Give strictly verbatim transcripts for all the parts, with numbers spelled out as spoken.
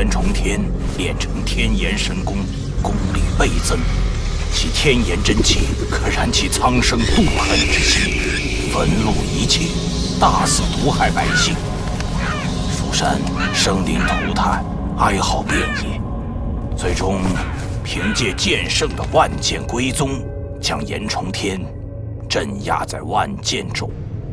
严重天练成天炎神功，功力倍增，其天炎真气可燃起苍生妒恨之心，焚戮一切，大肆毒害百姓。蜀山生灵涂炭，哀嚎遍野，最终凭借剑圣的万剑归宗，将严重天镇压在万剑中。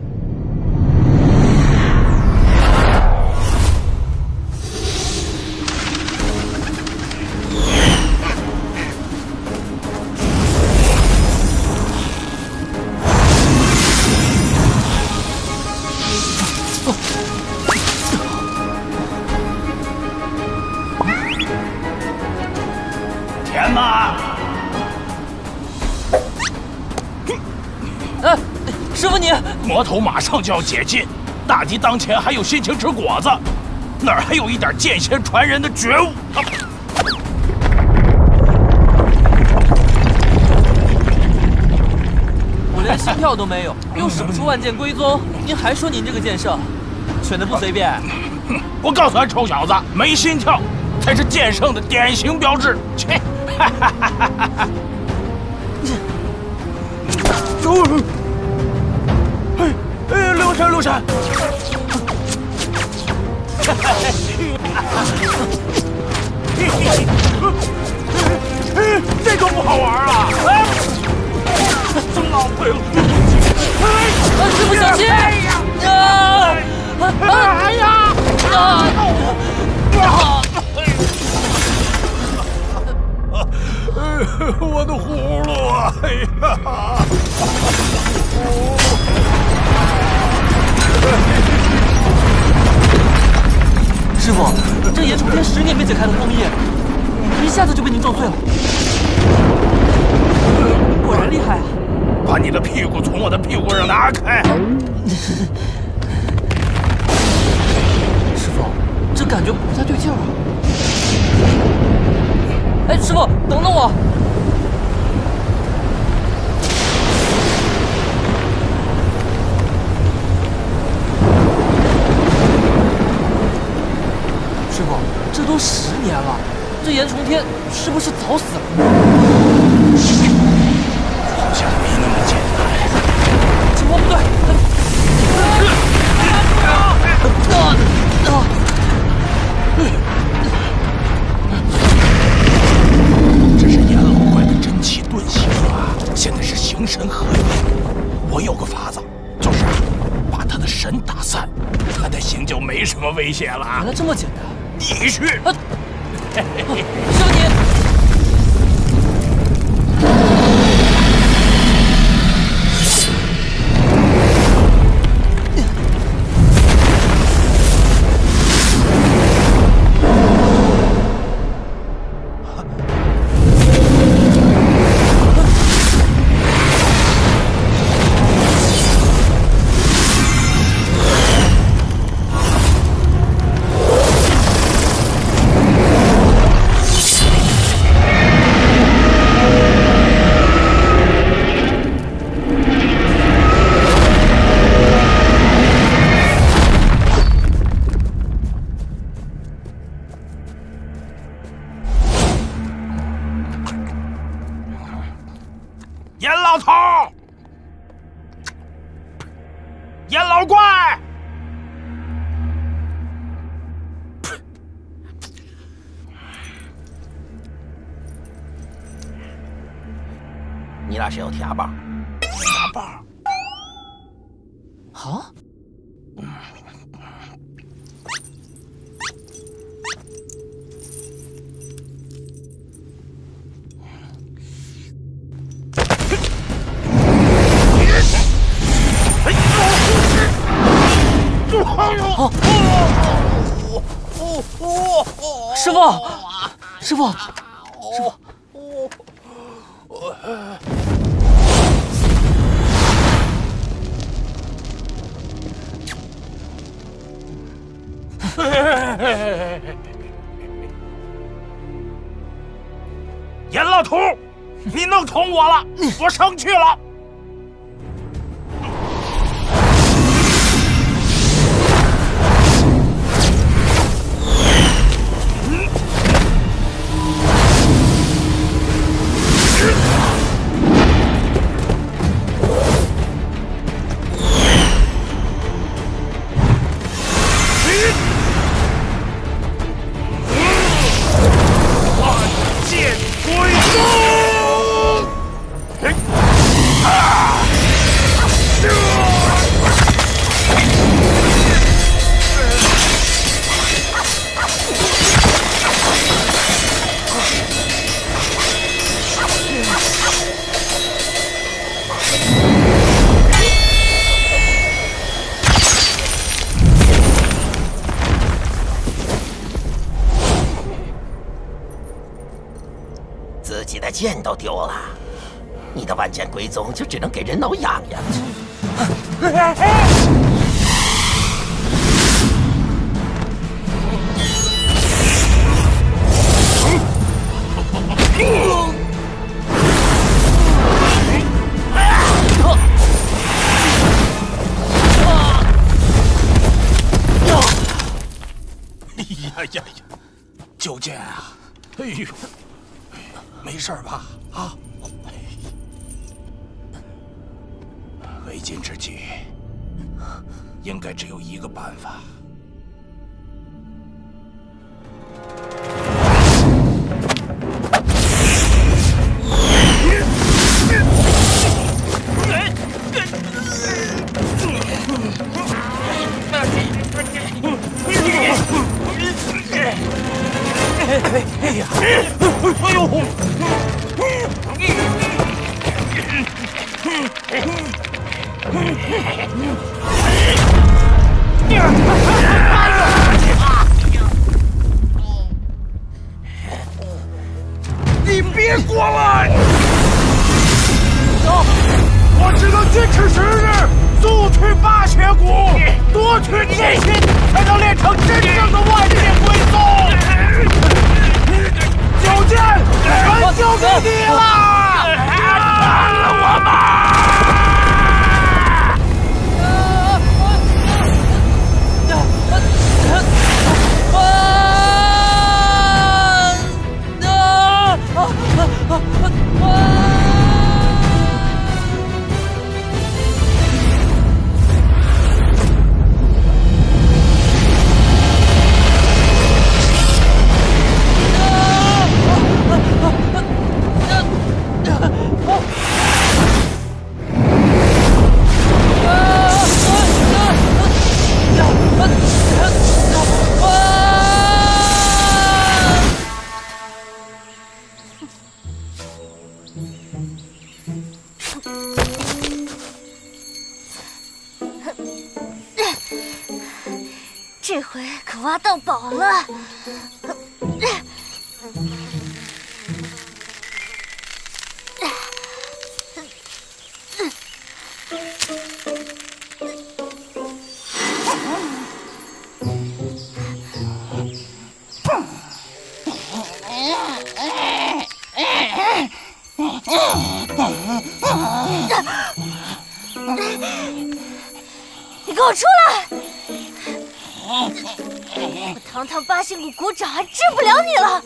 天马， 哎，师傅你， 魔头马上就要解禁，大敌当前还有心情吃果子，哪儿还有一点剑仙传人的觉悟？啊、 我连心跳都没有，又使不出万剑归宗，您还说您这个剑圣，选的不随便？ 我告诉他臭小子，没心跳才是剑圣的典型标志。切！ 走！哎哎，刘禅，刘禅！这个不好玩啊！哎，真浪费了！ 哎，师傅小心！哎呀！啊！哎呀！啊！啊！ 我的葫芦啊！哎呀！ 师傅，这严重天十年没解开的封印，一下子就被您撞碎了，果然厉害啊！ 把你的屁股从我的屁股上拿开！ 师傅，这感觉不太对劲儿啊！ 哎，师傅，等等我！师傅，这都十年了，这严重天是不是早死了？ 好像没那么简单。 情况不对！啊！啊！啊！ 气遁形啊！现在是形神合一。我有个法子，就是把他的神打散，他的形就没什么危险了。原来这么简单！你去。啊、师傅你。 严老头，严老怪， 你俩谁有铁棒？ 铁棒？ 啊？嗯。 哦，师傅，师傅，师傅， 严老头，你弄疼我了，我生气了。 嗯自己的剑都丢了，你的万剑归宗就只能给人挠痒痒去。 哎呀呀！九剑啊！哎呦，没事吧？啊！为今之计，应该只有一个办法。哎呀！哎呦！你别过来！走，我只能坚持十日，速去八血谷，夺取剑心，才能练成真正的万剑归宗。九剑，全交给你了！杀了我吧！ 这回可挖到宝了！你给我出来！我堂堂八仙谷谷长还治不了你了！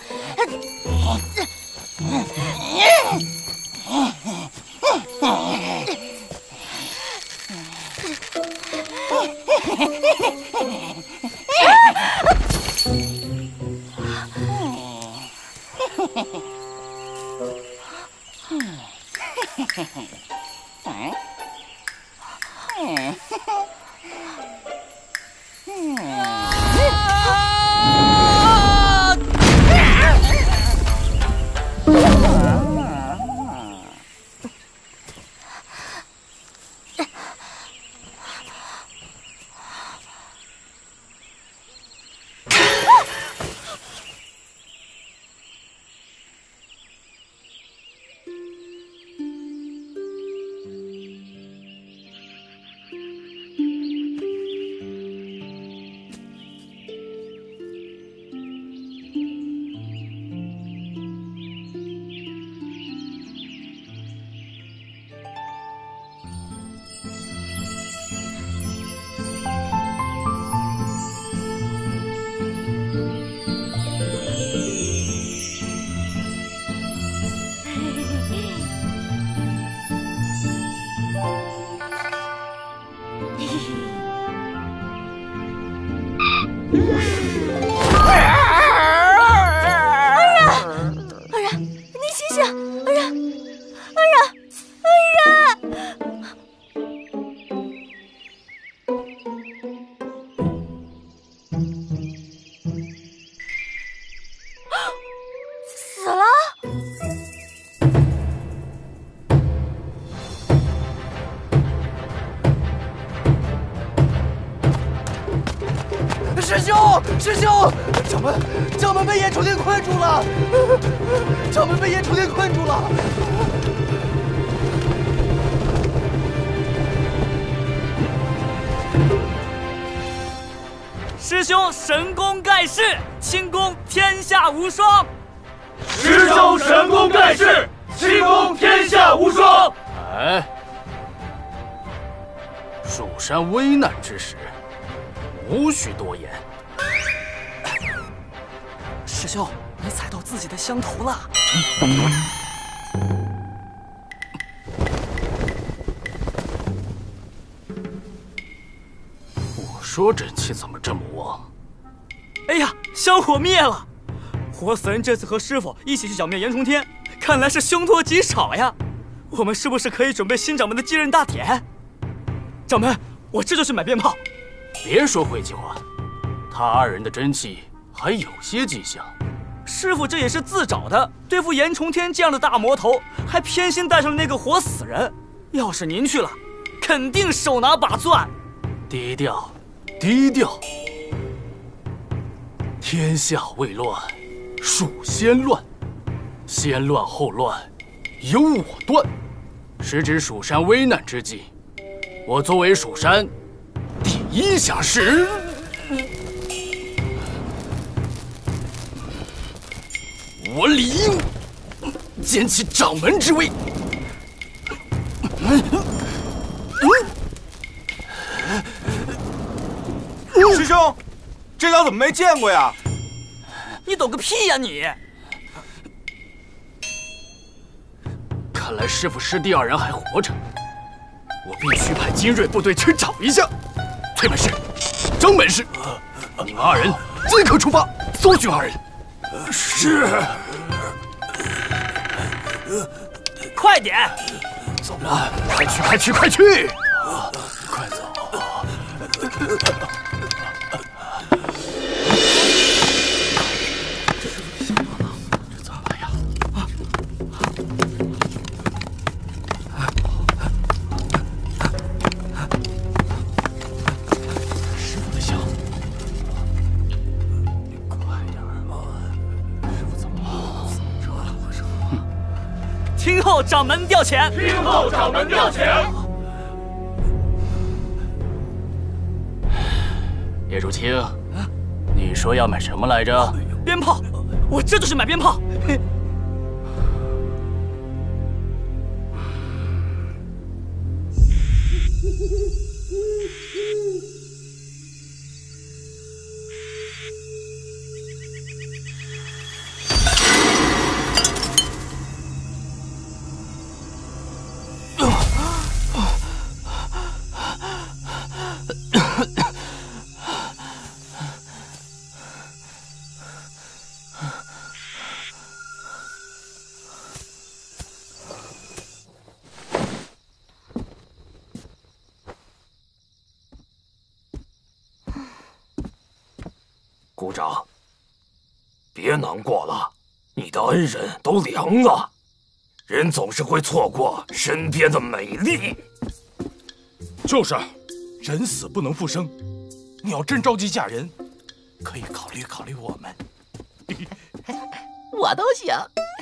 师兄，师兄，掌门，掌门被叶楚天困住了！救我们被炎虫天困住了。 师兄神功盖世，轻功天下无双。 师兄神功盖世，轻功天下无双。 哎，蜀山危难之时，无需多言。 师兄，你踩到自己的香头了。 我说真气怎么这么旺？ 哎呀，香火灭了！活死人这次和师傅一起去剿灭炎虫天，看来是凶多吉少呀。我们是不是可以准备新掌门的继任大典？掌门，我这就去买鞭炮。 别说晦气话，他二人的真气还有些迹象。 师傅这也是自找的，对付炎虫天这样的大魔头，还偏心带上了那个活死人。要是您去了，肯定手拿把攥。 低调，低调。天下未乱，蜀先乱。先乱后乱，由我断。时值蜀山危难之际，我作为蜀山第一侠士，我理应肩起掌门之位。 师兄，这招怎么没见过呀？ 你懂个屁呀你！ 看来师傅师弟二人还活着，我必须派精锐部队去找一下。崔门市、张门市，你们二人即刻出发，搜寻二人。 是。 快点！ 走了，快去，快去，快去！快走！这怎么办呀？师傅的香，你快点吧！师傅怎么了？这和尚。 听候掌门调遣。 听候掌门调遣。 叶竹清，你说要买什么来着？ 鞭炮，我这就去买鞭炮。 姑长，别难过了，你的恩人都凉了。人总是会错过身边的美丽。 就是，人死不能复生。你要真着急嫁人，可以考虑考虑我们。 我都行。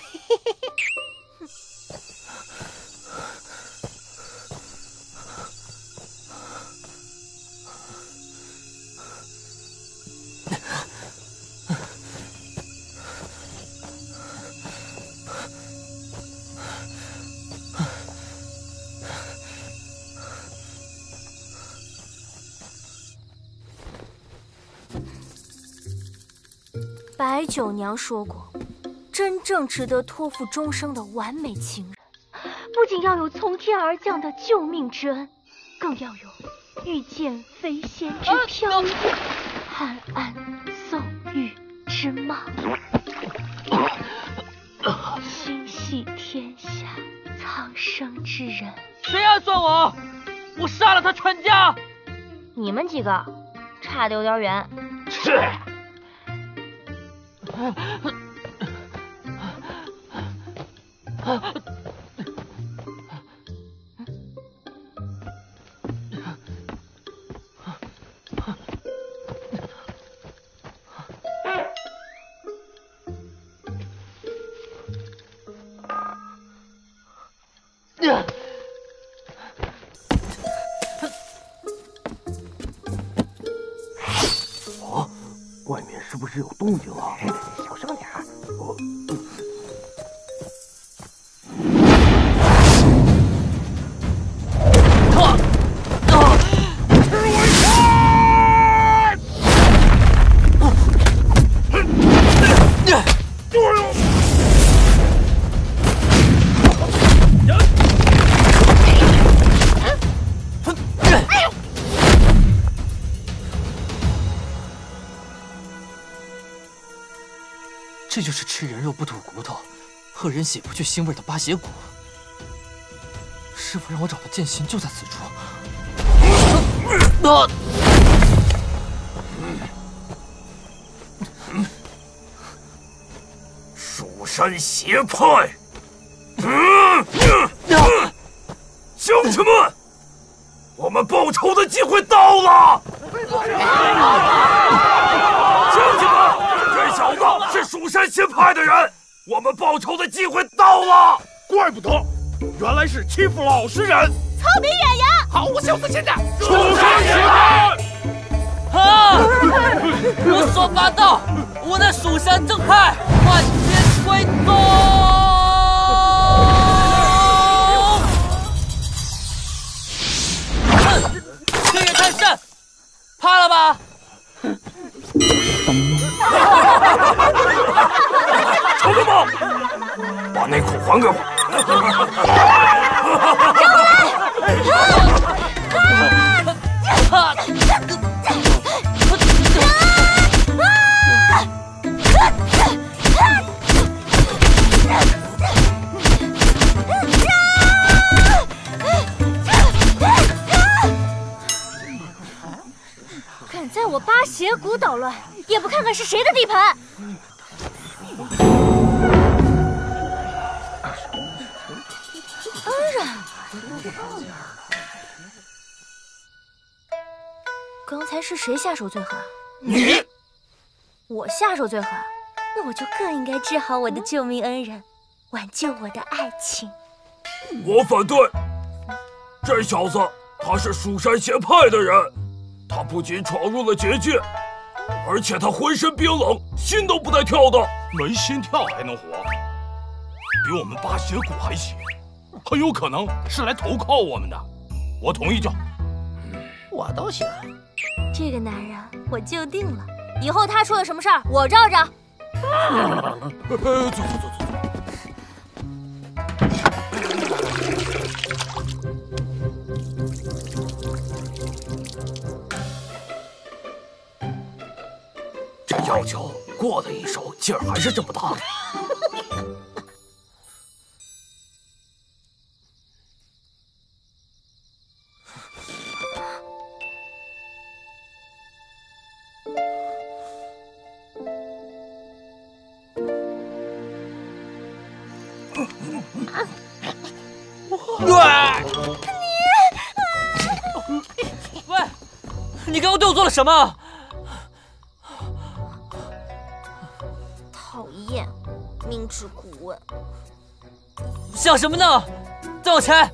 白九娘说过，真正值得托付终生的完美情人，不仅要有从天而降的救命之恩，更要有御剑飞仙之飘逸，汉安送玉之貌，心系天下苍生之人。 谁暗算我？我杀了他全家！ 你们几个差得有点远。 是。 是有动静了。 小声点。 我。 啊！啊！ 赤尾拳！ 这就是吃人肉不吐骨头，喝人血不去腥味的八邪谷。师傅让我找的剑心就在此处。啊！ 蜀山邪派，嗯嗯，乡亲们，我们报仇的机会到了！乡亲们。 这小子是蜀山邪派的人，我们报仇的机会到了。 怪不得，原来是欺负老实人。 聪明演员， 好，我小子现在蜀山邪派。啊！胡说八道！我乃蜀山正派，万剑归宗。哼，这也太甚，怕了吧？ 臭流氓，把内裤还给我！ 敢在我八邪谷捣乱，也不看看是谁的地盘！ 恩人，刚才是谁下手最狠？ 你， 我下手最狠，那我就更应该治好我的救命恩人，挽救我的爱情。 我反对，这小子他是蜀山邪派的人，他不仅闯入了结界，而且他浑身冰冷，心都不带跳的， 没心跳还能活，比我们八邪谷还邪。 很有可能是来投靠我们的，我同意叫。 我都行。 这个男人我就定了，以后他出了什么事儿，我罩着。 走走走走走。 这药酒过了一手，劲儿还是这么大。 喂，你刚刚对我做了什么？ 讨厌，明知故问。 想什么呢？再往前。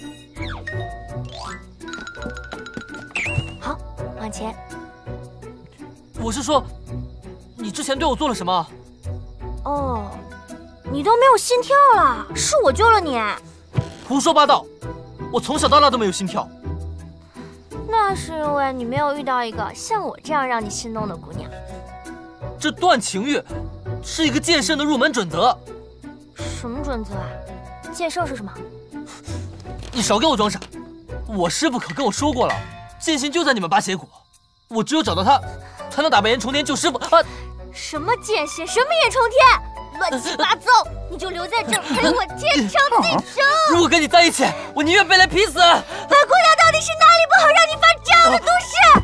好，往前。 我是说，你之前对我做了什么？ 哦，你都没有心跳了，是我救了你。 胡说八道！我从小到大都没有心跳。 那是因为你没有遇到一个像我这样让你心动的姑娘。 这断情欲是一个剑圣的入门准则。 什么准则啊？剑圣是什么？ 你少给我装傻！我师傅可跟我说过了，剑心就在你们八邪谷，我只有找到他，才能打败严重天救师傅。啊！ 什么剑心，什么严重天，乱七八糟！你就留在这儿陪我天长地久。 如果跟你在一起，我宁愿被雷劈死。 本姑娘到底是哪里不好，让你发这样的毒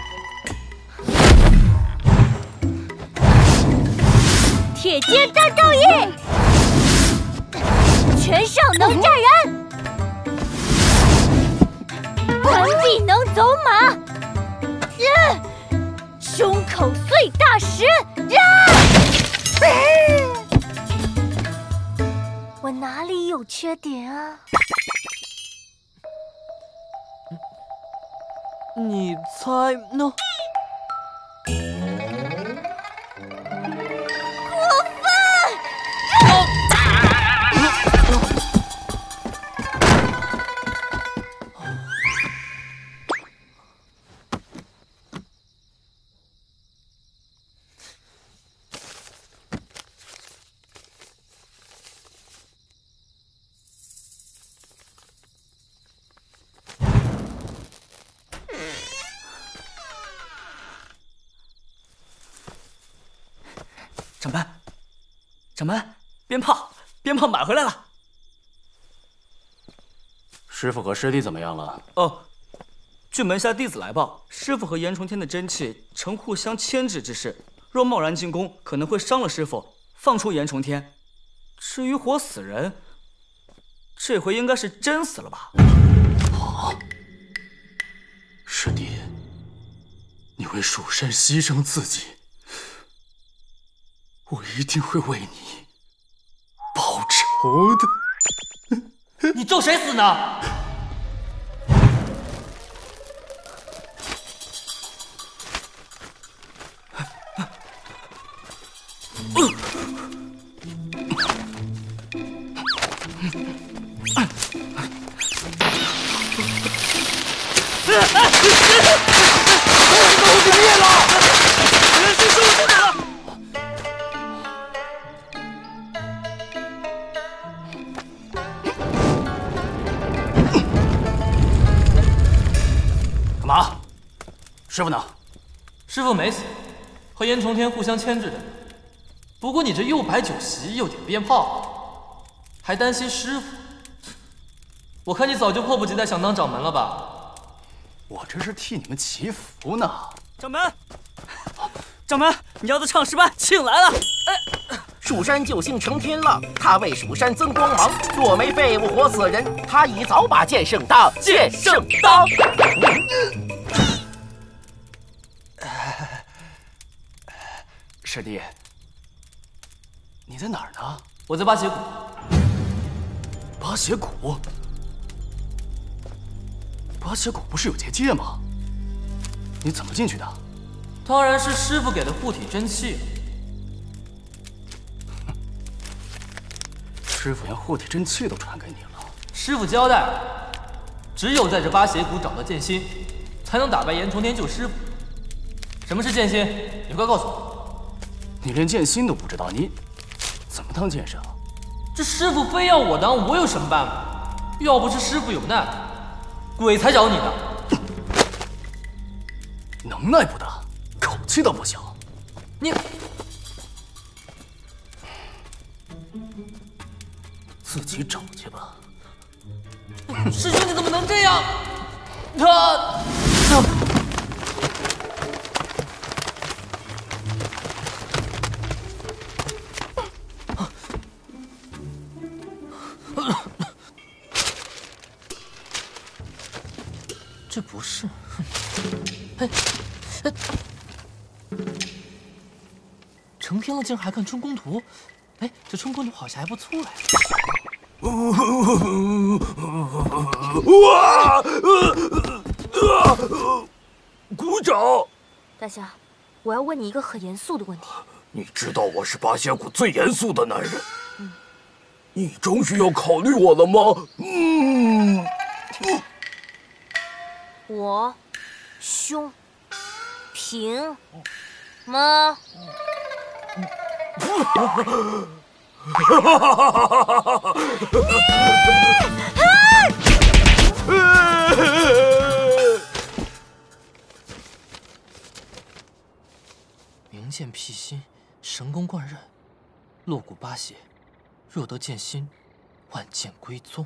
誓？铁剑大咒印，拳上能战人，环臂能走马，人胸口碎大石，人。我哪里有缺点啊？ 你猜呢？ 掌门，掌门，鞭炮，鞭炮买回来了。 师傅和师弟怎么样了？ 哦，据门下弟子来报，师傅和严重天的真气呈互相牵制之势，若贸然进攻，可能会伤了师傅，放出严重天。至于活死人，这回应该是真死了吧？ 啊！师弟，你为蜀山牺牲自己，我一定会为你报仇的。 你咒谁死呢？ 干嘛？师傅呢？ 师傅没死，和严重天互相牵制着。不过你这又摆酒席又点鞭炮，还担心师傅？我看你早就迫不及待想当掌门了吧？ 我这是替你们祈福呢。 掌门，掌门，你要的唱诗班请来了。哎， 蜀山救星成天浪，他为蜀山增光芒。若没废物活死人，他已早把剑圣当剑圣当。 师弟，你在哪儿呢？ 我在八邪谷。 八邪谷？八邪谷不是有结界吗？你怎么进去的？ 当然是师傅给的护体真气。 师傅连护体真气都传给你了。 师傅交代，只有在这八邪谷找到剑心，才能打败严重天救师傅。什么是剑心？你快告诉我。 你连剑心都不知道，你怎么当剑圣？ 这师傅非要我当，我有什么办法？要不是师傅有难，鬼才找你呢。 能耐不大，口气都不小。 你自己找去吧。 师兄，你怎么能这样？他。这不是，哎，哎，成天了竟然还看春宫图，哎，这春宫图好像还不错呀。 哇！鼓掌！ 大侠，我要问你一个很严肃的问题。 你知道我是八邪谷最严肃的男人， 嗯， 你终于要考虑我了吗？嗯。 我胸平吗？ 明剑辟心，神功贯刃，落骨八邪，若得剑心，万剑归宗。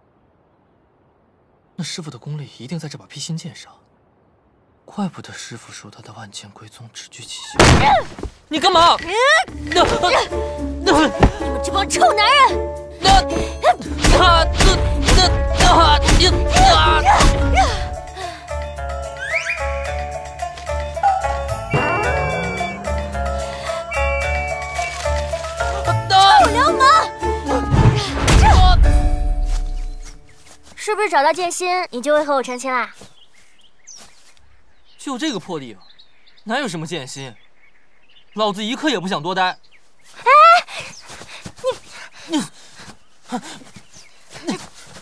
那师傅的功力一定在这把辟心剑上，怪不得师傅说他的万剑归宗只居其心。你干嘛？ 你们这帮臭男人！ 那他那那那你啊！ 臭流氓！是不是找到剑心，你就会和我成亲啦？ 就这个破地方，哪有什么剑心？老子一刻也不想多待。 哎，你你，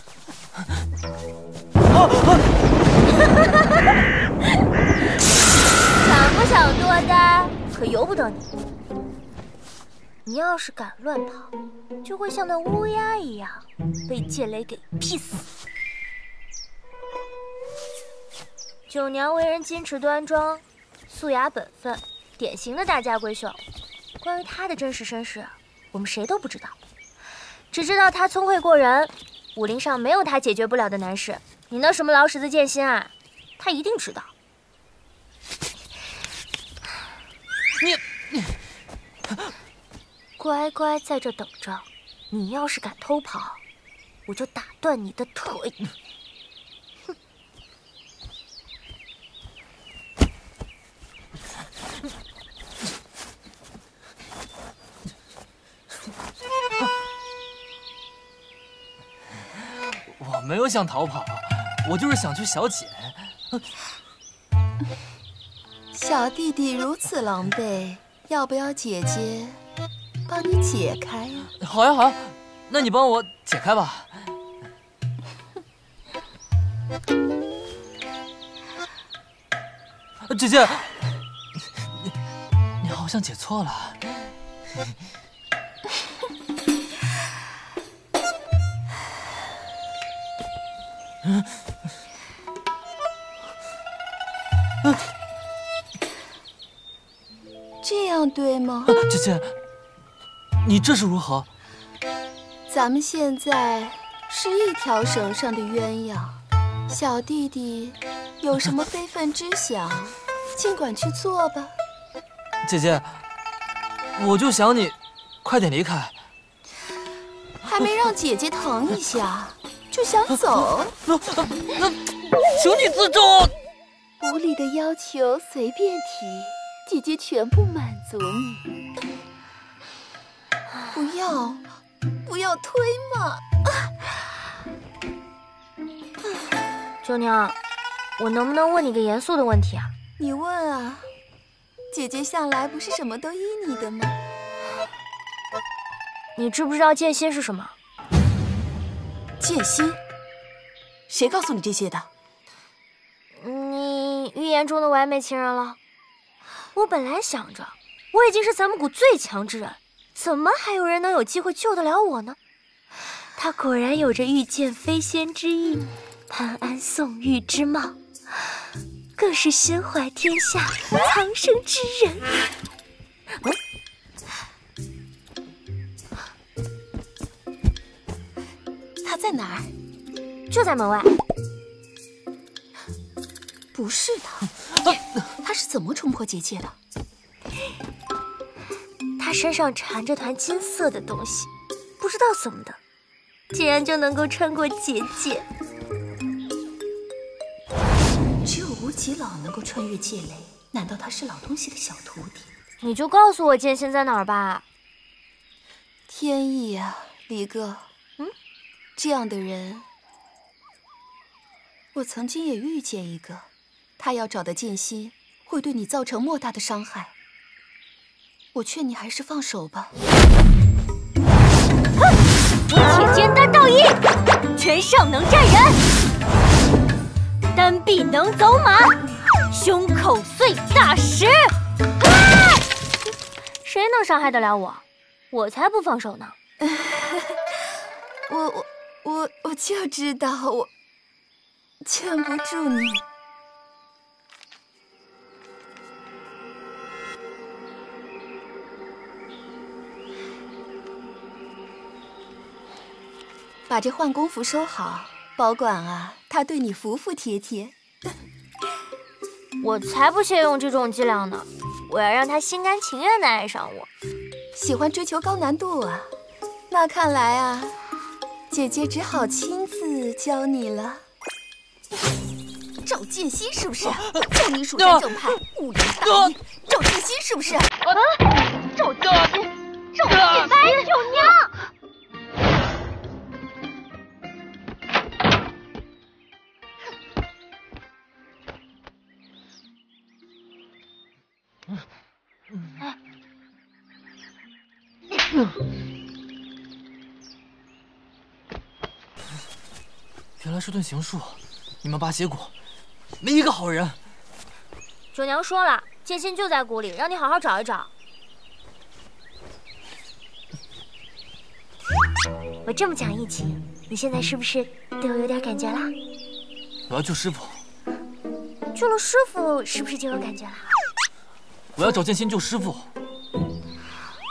想不想多待，可由不得你。你要是敢乱跑，就会像那乌鸦一样被剑雷给劈死。九娘为人矜持端庄，素雅本分，典型的大家闺秀。 关于他的真实身世，我们谁都不知道，只知道他聪慧过人，武林上没有他解决不了的难事。你那什么老屎子剑心啊，他一定知道。 你你， 乖乖在这等着，你要是敢偷跑，我就打断你的腿。哼！ 我没有想逃跑，我就是想去小解。 小弟弟如此狼狈，要不要姐姐帮你解开呀？ 好呀好呀，那你帮我解开吧。姐姐，你你好像解错了。嗯嗯， 这样对吗？ 姐姐，你这是如何？ 咱们现在是一条绳上的鸳鸯，小弟弟有什么非分之想，尽管去做吧。 姐姐，我就想你快点离开。 还没让姐姐疼一下就想走？ 那那，求你自重。 无理的要求随便提，姐姐全部满足你。不要，不要推嘛！ 九娘，我能不能问你个严肃的问题啊？ 你问啊，姐姐向来不是什么都依你的吗？ 你知不知道剑心是什么？ 剑心？谁告诉你这些的？ 你预言中的完美情人了。我本来想着，我已经是咱们谷最强之人，怎么还有人能有机会救得了我呢？他果然有着御剑飞仙之意，潘安宋玉之貌，更是身怀天下苍生之人。 嗯，他在哪儿？ 就在门外。 不是他，他是怎么冲破结界的？ 他身上缠着团金色的东西，不知道怎么的，竟然就能够穿过结界。 只有无极老能够穿越界雷，难道他是老东西的小徒弟？ 你就告诉我剑心在哪儿吧。 天意啊，离哥， 嗯， 这样的人，我曾经也遇见一个。他要找的剑心会对你造成莫大的伤害，我劝你还是放手吧。 铁剑单道一，拳上能战人，单臂能走马，胸口碎大石。啊！谁能伤害得了我？我才不放手呢！ 我我我我就知道我劝不住你。把这幻功符收好，保管啊，他对你服服帖帖。 我才不屑用这种伎俩呢，我要让他心甘情愿地爱上我。 喜欢追求高难度啊？那看来啊，姐姐只好亲自教你了。赵剑心是不是？就你蜀山正派，武林大义。赵剑心是不是？啊！赵剑心，赵剑心， 白九娘。 原来是顿行术，你们八邪谷没一个好人。 九娘说了，剑心就在谷里，让你好好找一找。我这么讲义气，你现在是不是对我有点感觉啦？ 我要救师傅。 救了师傅，是不是就有感觉了？ 我要找剑心救师傅。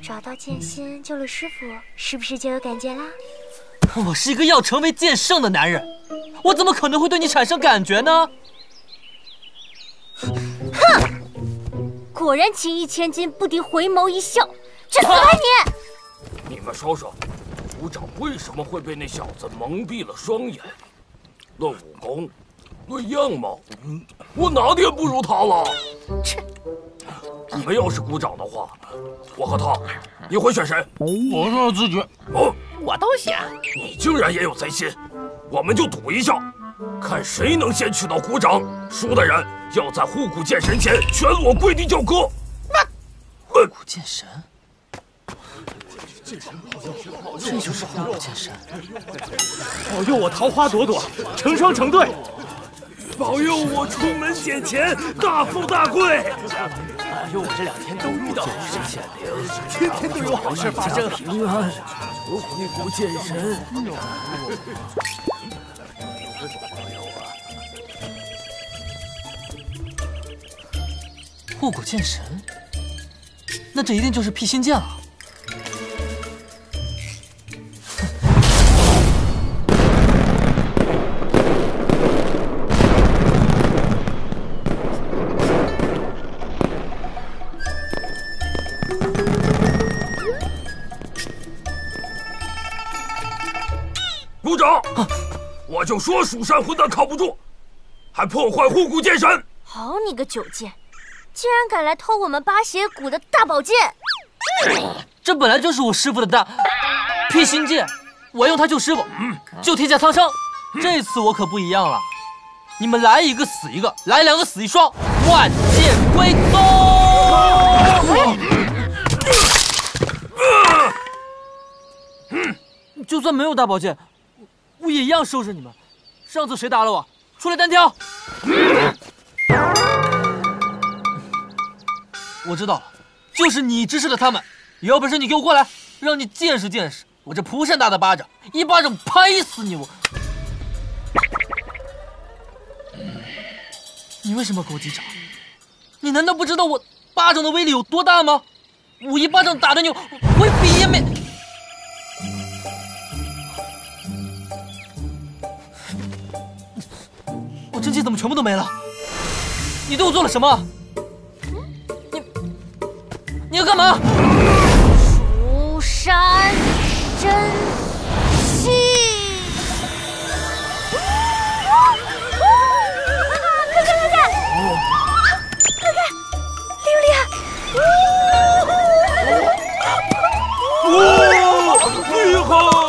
找到剑心，救了师傅，是不是就有感觉啦？ 我是一个要成为剑圣的男人，我怎么可能会对你产生感觉呢？ 哼！果然情义千金，不敌回眸一笑，去死吧你！ 你们说说，股长为什么会被那小子蒙蔽了双眼？论武功，论样貌，我哪点不如他了？ 切！ 你们要是股长的话，我和他，你会选谁？ 我让自己。 哦， 我都想。 你竟然也有贼心，我们就赌一下，看谁能先取到股长。输的人要在护骨剑神前全裸跪地叫哥。 那，护骨剑神，这就是护骨剑神。 保佑我桃花朵朵，成双成对。 保佑我出门捡钱，大富大贵。 保佑我这两天都遇到好事显灵， 天天都有好事发生。 平安，求护骨剑神。 护骨剑神，那这一定就是辟心剑了。 股长，我就说蜀山混蛋靠不住，还破坏护骨剑神！ 好你个九剑，竟然敢来偷我们八邪谷的大宝剑！ 这本来就是我师傅的大辟心剑，我用它救师傅，救天下苍生。这次我可不一样了，你们来一个死一个，来两个死一双，万剑归宗！就算没有大宝剑，我也一样收拾你们。上次谁打了我？出来单挑！我知道了，就是你指使了他们。有本事你给我过来，让你见识见识我这蒲扇大的巴掌，一巴掌拍死你！我，你为什么给我击掌？你难道不知道我巴掌的威力有多大吗？我一巴掌打的你回避也没。我真气怎么全部都没了？你对我做了什么？你你要干嘛？ 蜀山真气！快看快看！快看，厉不厉害？ 哇，厉害！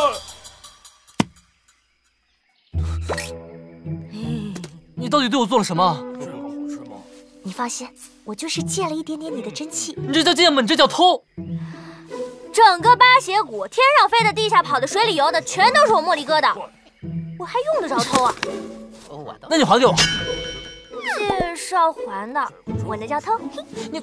你到底对我做了什么？ 这个好吃吗？ 你放心，我就是借了一点点你的真气。 你这叫借吗？你这叫偷！ 整个八邪谷，天上飞的、地下跑的、水里游的，全都是我茉莉哥的，我还用得着偷啊？ 那你还给我。 借是要还的，我那叫偷。 你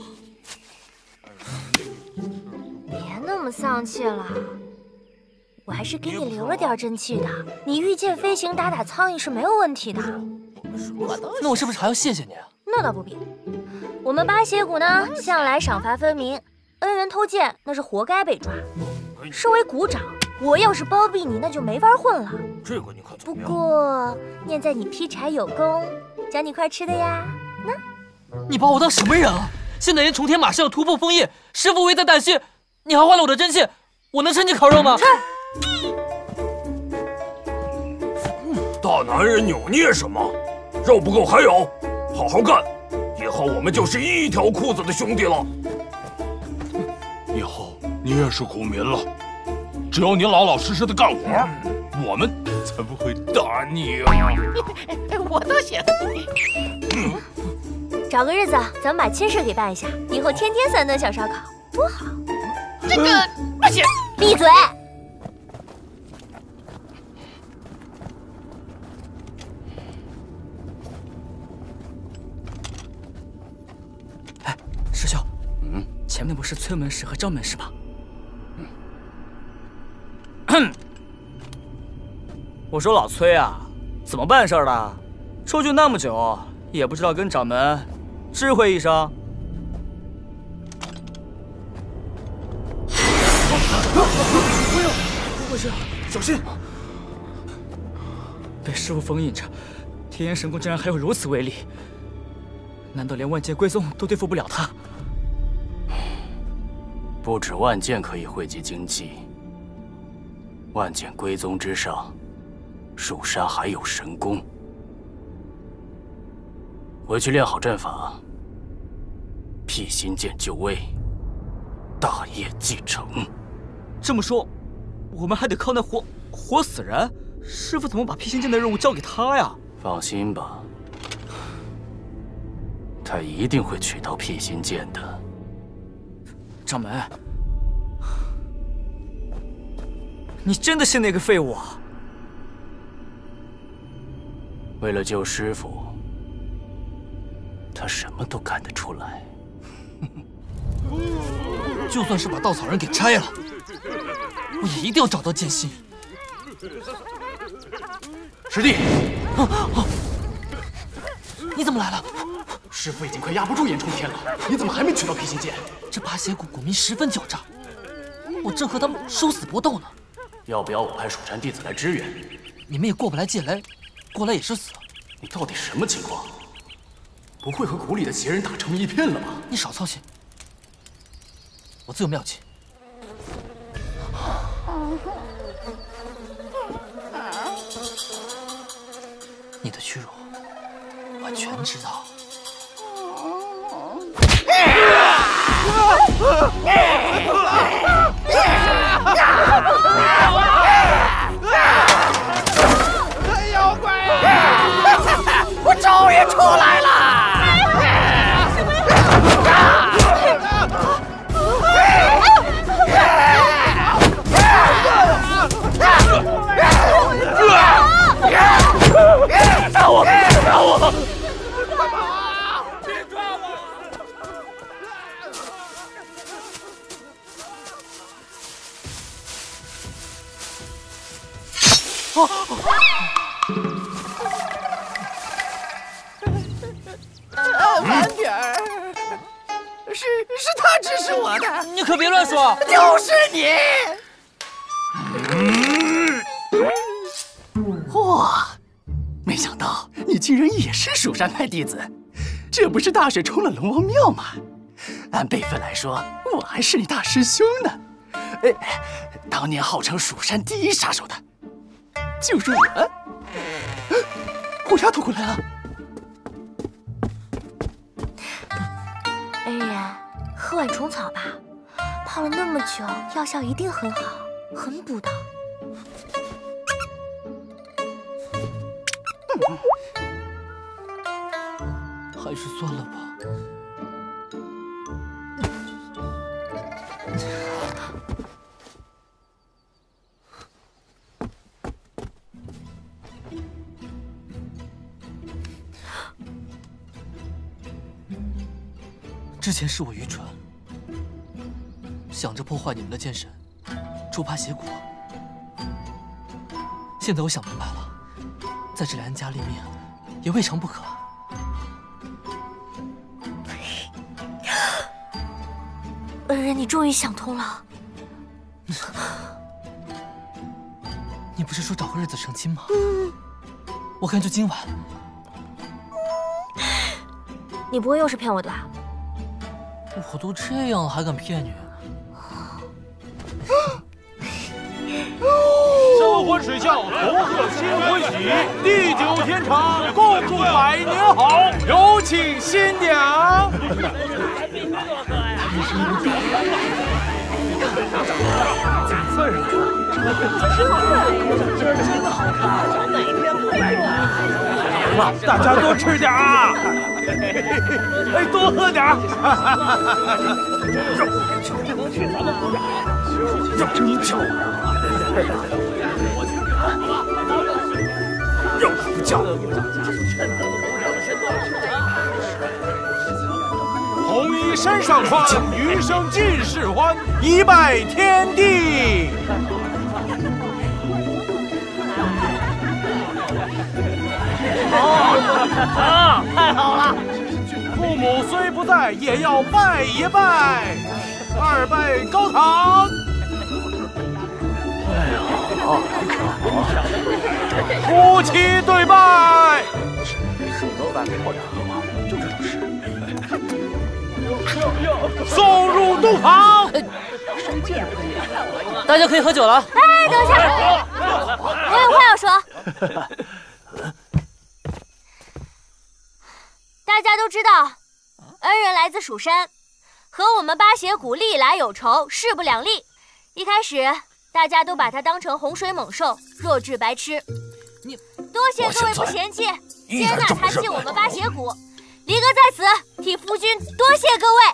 别那么丧气了，我还是给你留了点真气的。你御剑飞行，打打苍蝇是没有问题的。 那我是不是还要谢谢你啊？ 那倒不必。我们八邪谷呢，向来赏罚分明，恩人偷剑那是活该被抓。身为谷长，我要是包庇你，那就没法混了。 这个你可怎不么样？ 过念在你劈柴有功，奖你块吃的呀。那， 你把我当什么人啊？现在连重天马上要突破枫叶，师傅危在旦夕，你还坏了我的真气，我能趁机烤肉吗？ 大男人扭捏什么？肉不够还有，好好干，以后我们就是一条裤子的兄弟了。 以后你也是苦民了，只要你老老实实的干活，我们才不会打你啊！ 我都写的。 找个日子，咱们把亲事给办一下，以后天天三顿小烧烤，多好。 这个不行， 闭嘴！ 哎，师兄，嗯，前面不是崔门使和张门使吗？嗯。我说老崔啊，怎么办事的？出去那么久，也不知道跟掌门知会一声。 回事？小心！被师傅封印着，天炎神功竟然还有如此威力，难道连万剑归宗都对付不了他？ 不止万剑可以汇集精气，万剑归宗之上，蜀山还有神功。回去练好阵法，辟心剑就位，大业继承。 这么说，我们还得靠那活活死人？师傅怎么把辟心剑的任务交给他呀？ 放心吧，他一定会取到辟心剑的。 掌门，你真的信那个废物啊？ 为了救师傅，他什么都干得出来。 就算是把稻草人给拆了，我也一定要找到剑心。 师弟， 啊啊、你怎么来了？ 师傅已经快压不住严冲天了，你怎么还没取到辟心剑？ 这八邪谷谷民十分狡诈，我正和他们殊死搏斗呢。 要不要我派蜀山弟子来支援？ 你们也过不来界来，过来也是死。 你到底什么情况？不会和谷里的邪人打成一片了吧？ 你少操心，我自有妙计。你的虚荣，我全知道。 妖怪，我终于出来了！抓我！抓我！快跑！别抓我！哦，慢点儿！是是他指使我的， 你可别乱说！ 就是你！哇！没想到你竟然也是蜀山派弟子，这不是大水冲了龙王庙吗？按辈分来说，我还是你大师兄呢。哎，当年号称蜀山第一杀手的，就是我。虎丫头回来了。 恩人，喝碗虫草吧，泡了那么久，药效一定很好，很补的。 还是算了吧。之前是我愚蠢，想着破坏你们的剑神，诛八邪谷。现在我想明白了，在这里安家立命，也未尝不可。 恩人，你终于想通了。 你不是说找个日子成亲吗？嗯、我看就今晚。 你不会又是骗我的吧？ 我都这样了，还敢骗你？ 生婚水孝，同贺新婚喜，地久天长，共祝百年好。有请新娘。几岁了？真好看，哪天不来了？大家多吃点啊！哎，多喝点。肉真漂亮。肉不叫。红衣身上穿，余生尽是欢，一拜天地。啊，太好了！父母虽不在，也要拜一拜。二拜高堂。哎呀！ 夫妻对拜。 是老板破产了吗？就知道是。 送入洞房。 大家可以喝酒了。 哎，等一下，我有话要说。大家都知道，恩人来自蜀山，和我们八邪谷历来有仇，势不两立。一开始，大家都把他当成洪水猛兽，弱智白痴。你多谢各位不嫌弃，接纳他进我们八邪谷。离哥在此替夫君多谢各位。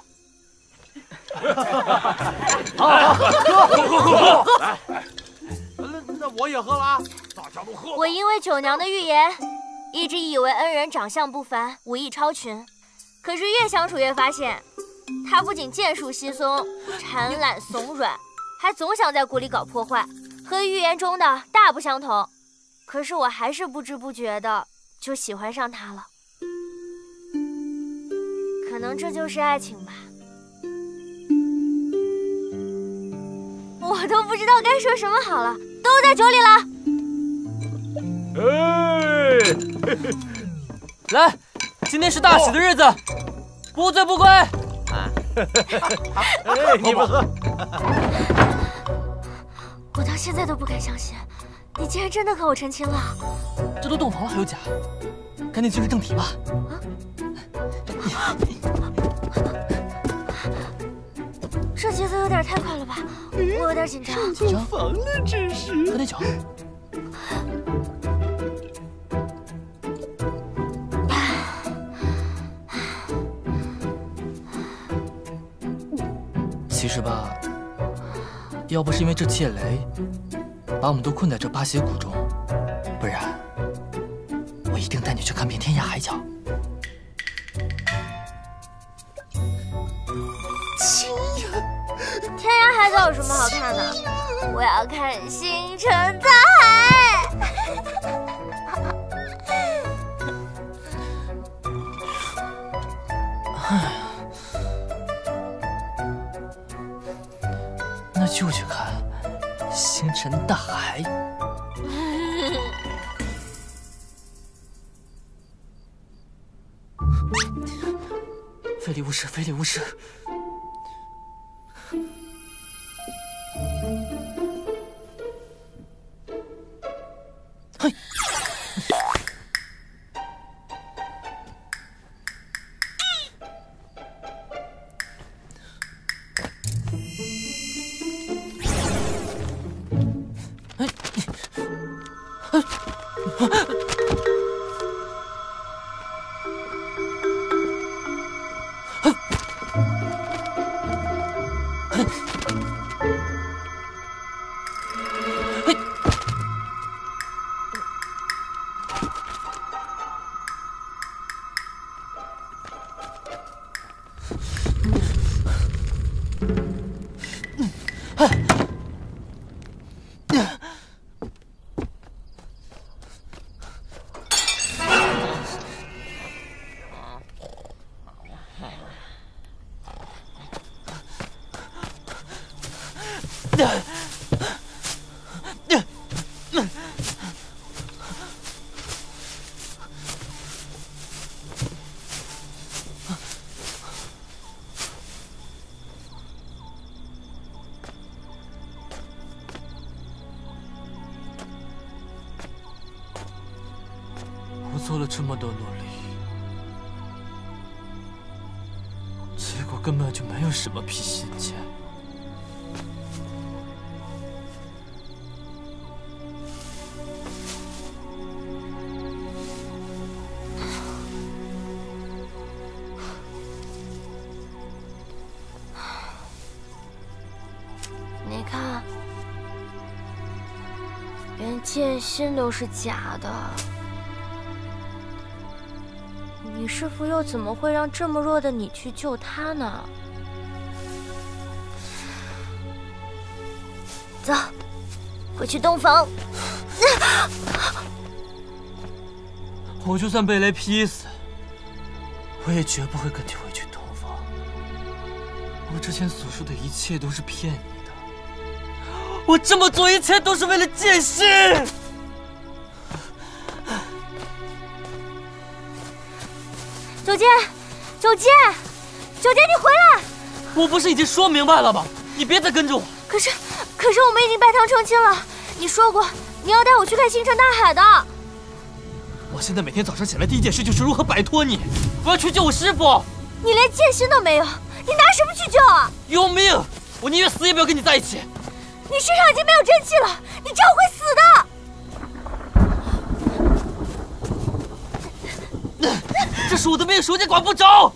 好，喝喝喝喝喝！来，那那我也喝了啊！大家都喝。 我因为九娘的预言，一直以为恩人长相不凡，武艺超群。可是越相处越发现，他不仅剑术稀松、馋懒怂软，还总想在谷里搞破坏，和预言中的大不相同。可是我还是不知不觉的就喜欢上他了。可能这就是爱情吧。我都不知道该说什么好了，都在酒里了。 哎， 来，今天是大喜的日子，不醉不归。啊， 哎，你们喝。 我到现在都不敢相信，你竟然真的和我成亲了。 这都洞房了还有假？赶紧进入正题吧。 啊！这节奏有点太快了吧，我有点紧张。 上洞房了，这是。 喝点酒。其实吧，要不是因为这窃雷，把我们都困在这八邪谷中，不然我一定带你去看遍天涯海角。 亲呀！天涯海角有什么好看的？我要看星辰大海。 唉，那就去看星辰大海。非礼勿视，非礼勿视。嘿。我做了这么多努力，结果根本就没有什么皮信件。 你看，连剑心都是假的。你师父又怎么会让这么弱的你去救他呢？走，回去洞房。 我就算被雷劈死，我也绝不会跟你回去洞房。我之前所说的一切都是骗你的， 我这么做一切都是为了剑心。 九阶，九阶，九阶，你回来！ 我不是已经说明白了吗？你别再跟着我。 可是，可是我们已经拜堂成亲了。你说过你要带我去看星辰大海的。 我现在每天早上起来第一件事就是如何摆脱你。我要去救我师傅。 你连剑心都没有，你拿什么去救啊？ 有命！我宁愿死也不要跟你在一起。 你身上已经没有真气了，你这样会死的。 这是我的命数，你管不着。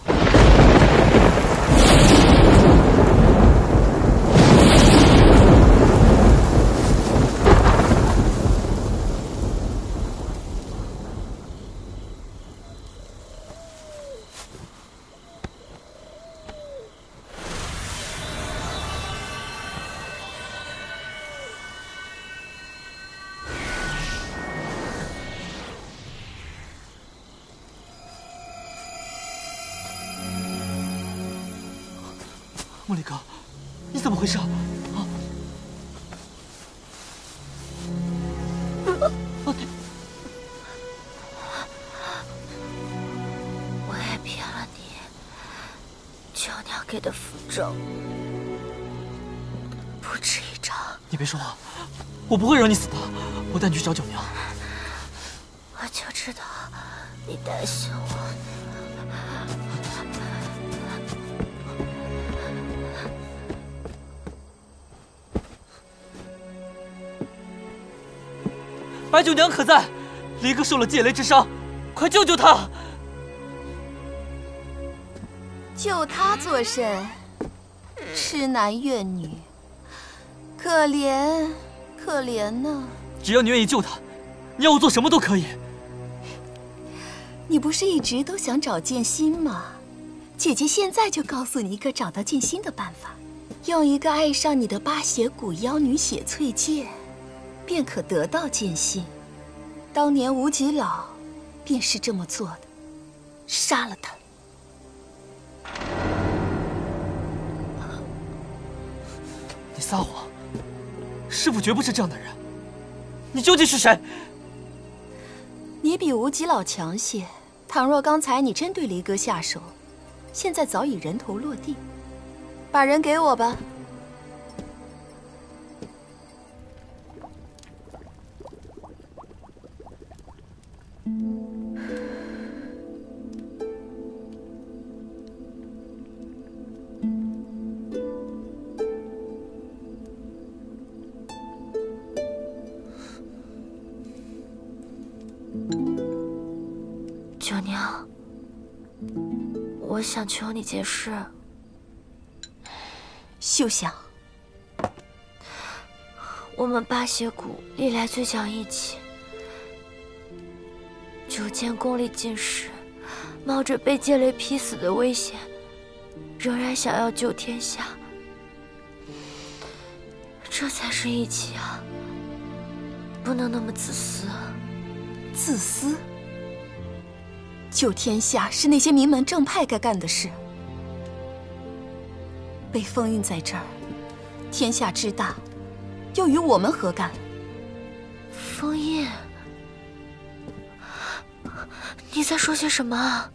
莫里哥，你怎么回事啊？啊！ 我也骗了你，九娘给的符咒不止一张。 你别说话，我不会让你死的。我带你去找九娘。 我就知道你担心我。 白九娘可在？离哥受了借雷之伤，快救救他！ 救他做甚？痴男怨女，可怜可怜呢。 只要你愿意救他，你要我做什么都可以。 你不是一直都想找剑心吗？姐姐现在就告诉你一个找到剑心的办法，用一个爱上你的八邪谷妖女血翠剑。便可得到剑心。当年无极老便是这么做的，杀了他。 你撒谎！师父绝不是这样的人。你究竟是谁？ 你比无极老强些。倘若刚才你真对离哥下手，现在早已人头落地。把人给我吧。 九娘，我想求你件事。 休想！ 我们八邪谷历来最讲义气，九剑功力尽失，冒着被剑雷劈死的危险，仍然想要救天下，这才是义气啊！不能那么自私。 自私？救天下是那些名门正派该干的事。被封印在这儿，天下之大，又与我们何干？ 封印？你在说些什么啊？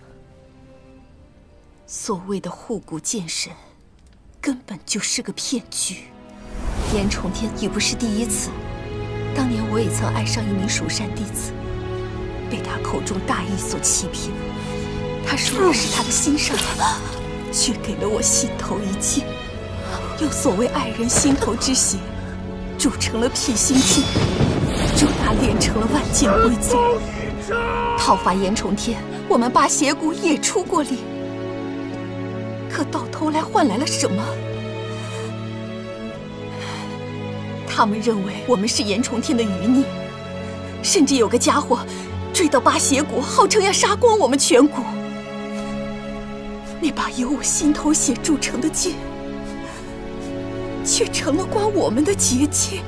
所谓的护谷剑神，根本就是个骗局。严重天已不是第一次，当年我也曾爱上一名蜀山弟子，被他口中大义所欺骗。他说我是他的心上人，却给了我心头一剑，用所谓爱人心头之血铸成了辟心剑，助他练成了万剑归宗。讨伐严重天，我们八邪谷也出过力，可到头来换来了什么？他们认为我们是严重天的余孽，甚至有个家伙追到八邪谷，号称要杀光我们全谷。那把由我心头血铸成的剑，却成了关我们的结界。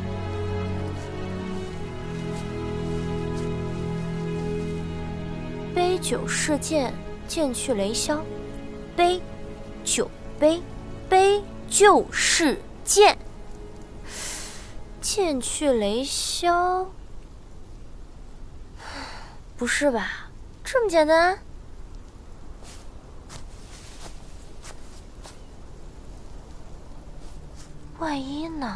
杯酒释剑，剑去雷消。杯酒杯杯就释剑。 剑去雷霄？不是吧？这么简单？万一呢？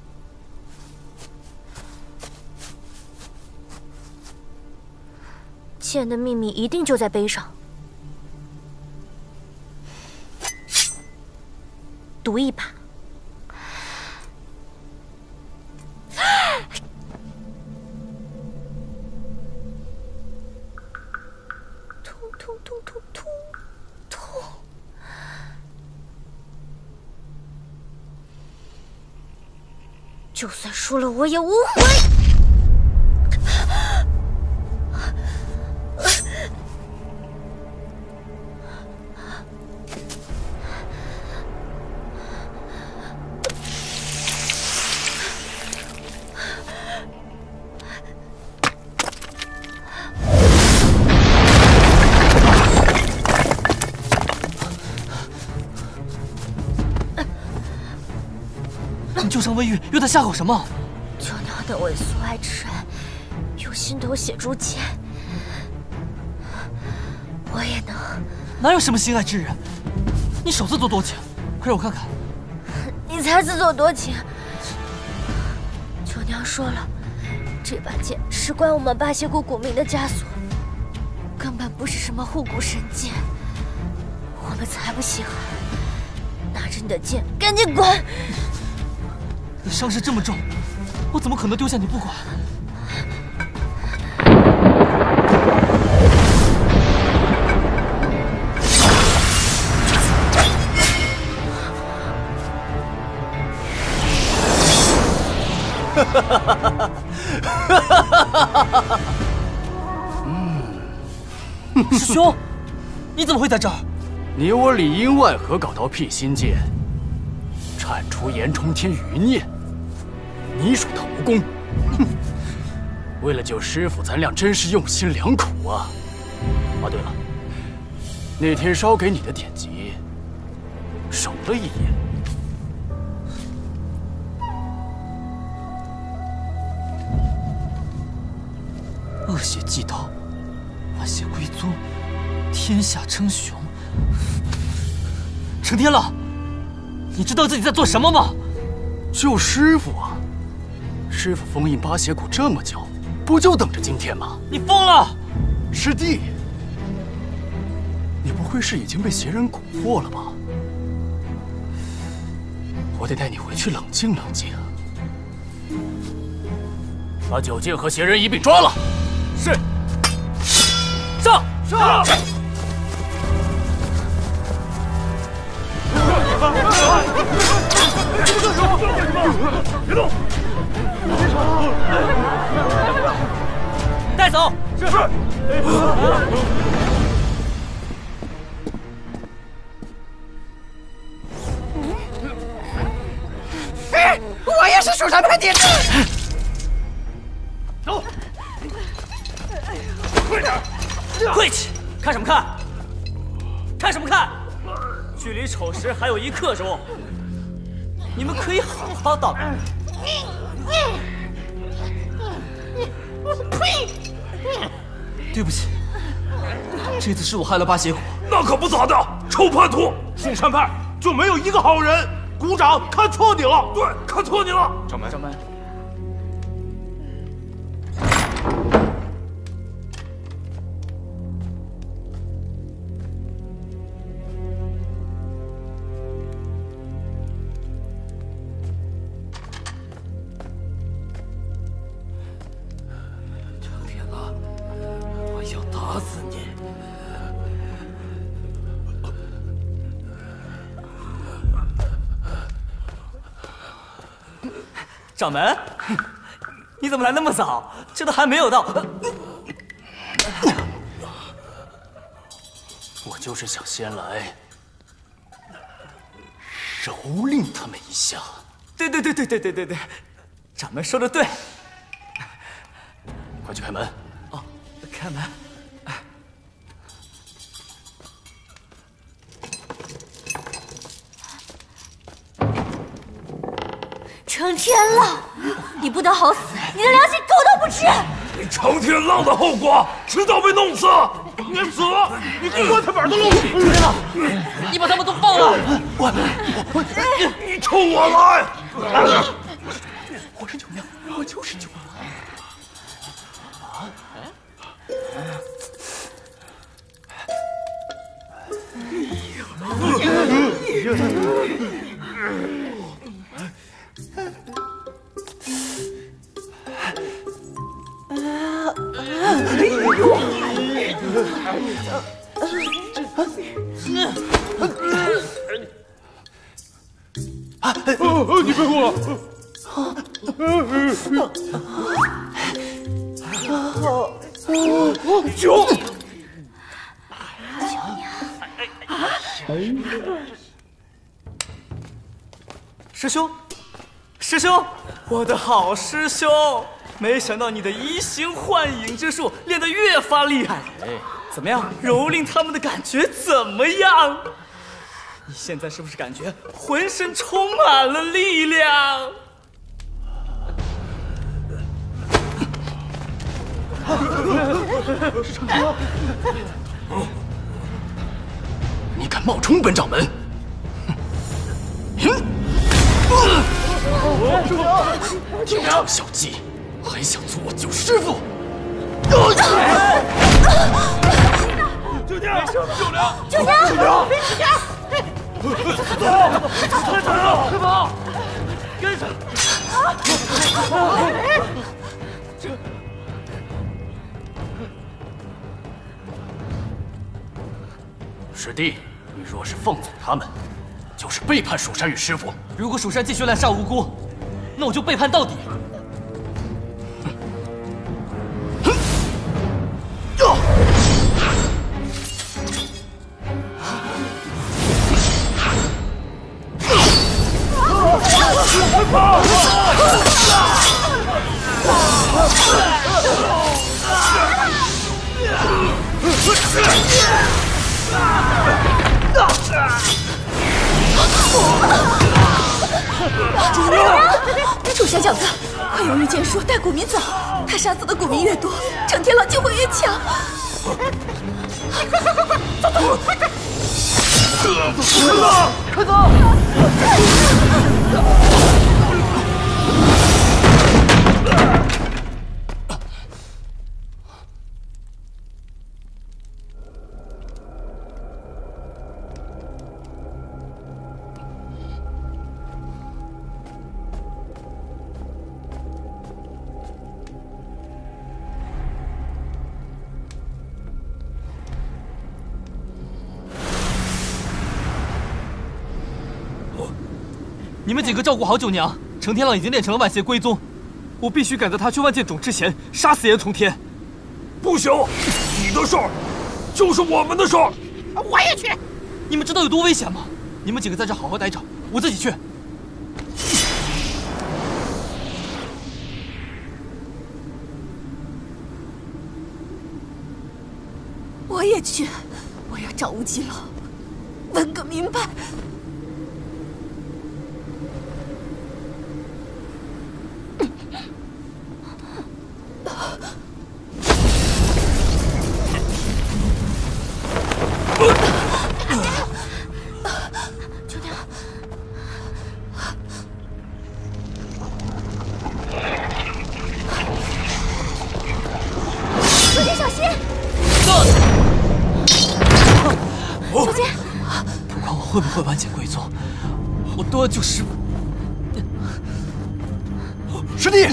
剑的秘密一定就在碑上，赌一把。痛痛痛痛痛痛！就算输了，我也无悔。 救上魏玉，又在下口什么？ 就你要等为所爱之人，用心头血诛剑，我也能。 哪有什么心爱之人？你少自作多情，快让我看看。 你才自作多情。九娘说了，这把剑事关我们八邪谷古民的枷锁，根本不是什么护谷神剑。我们才不稀罕。拿着你的剑，赶紧滚！ 你伤势这么重，我怎么可能丢下你不管？ 哈哈哈哈哈哈！嗯， 师兄，你怎么会在这儿？ 你我里应外合搞到辟心剑，铲除严冲天余孽。你属头功，哼！为了救师傅，咱俩真是用心良苦啊！啊，对了，那天烧给你的典籍，手了一眼。 恶血祭刀，万邪归宗，天下称雄。成天了，你知道自己在做什么吗？ 救师傅啊！师傅封印八邪谷这么久，不就等着今天吗？ 你疯了！ 师弟，你不会是已经被邪人蛊惑了吧？我得带你回去冷静冷静。把九剑和邪人一并抓了。 是。上！上！ 别动！ 带走。 是。是。 哎，我也是蜀山派弟子。 走。快点！跪起！看什么看？看什么看？距离丑时还有一刻钟，你们可以好好道别。 呸！ 对不起，这次是我害了八邪谷。 那可不咋的，臭叛徒！ 蜀山派就没有一个好人。鼓掌，看错你了。 对，看错你了。 掌门， 掌门。 打死你！ 掌门，你怎么来那么早？这都还没有到。 我就是想先来蹂躏他们一下。 对对对对对对对对，掌门说的对。 快去开门。 哦，开门。 成天浪，你不得好死！你的良心狗都不吃！ 你成天浪的后果，迟早被弄死！你死！你棺材板都露！ 别了，你把他们都放了！ 我我你冲我来！ 我是九娘，我就是九娘。啊？ 啊！你别过！九。 师兄，师兄，我的好师兄！没想到你的移形换影之术练得越发厉害。怎么样，蹂躏他们的感觉怎么样？你现在是不是感觉浑身充满了力量？ 你敢冒充本掌门？这条小鸡还想做我九师傅？ 九娘，九娘， 九娘， 九娘， 走走快跑，快跑，跟上！ 师弟，你若是放走他们，就是背叛蜀山与师傅。 如果蜀山继续滥杀无辜，那我就背叛到底。 快跑！ 主娘，楚小小子，快用御剑术带古民走。他杀死的古民越多，成天狼就会越强。 快快快快，走走，快点！快走，快走！ 你们几个照顾好九娘，成天浪已经练成了万邪归宗，我必须赶在他去万剑冢之前杀死严从天。 不行，你的事儿就是我们的事儿。 我也去。 你们知道有多危险吗？你们几个在这好好待着，我自己去。 我也去，我要找无极老问个明白。 会不会万剑归宗，我都要救师傅。 师弟，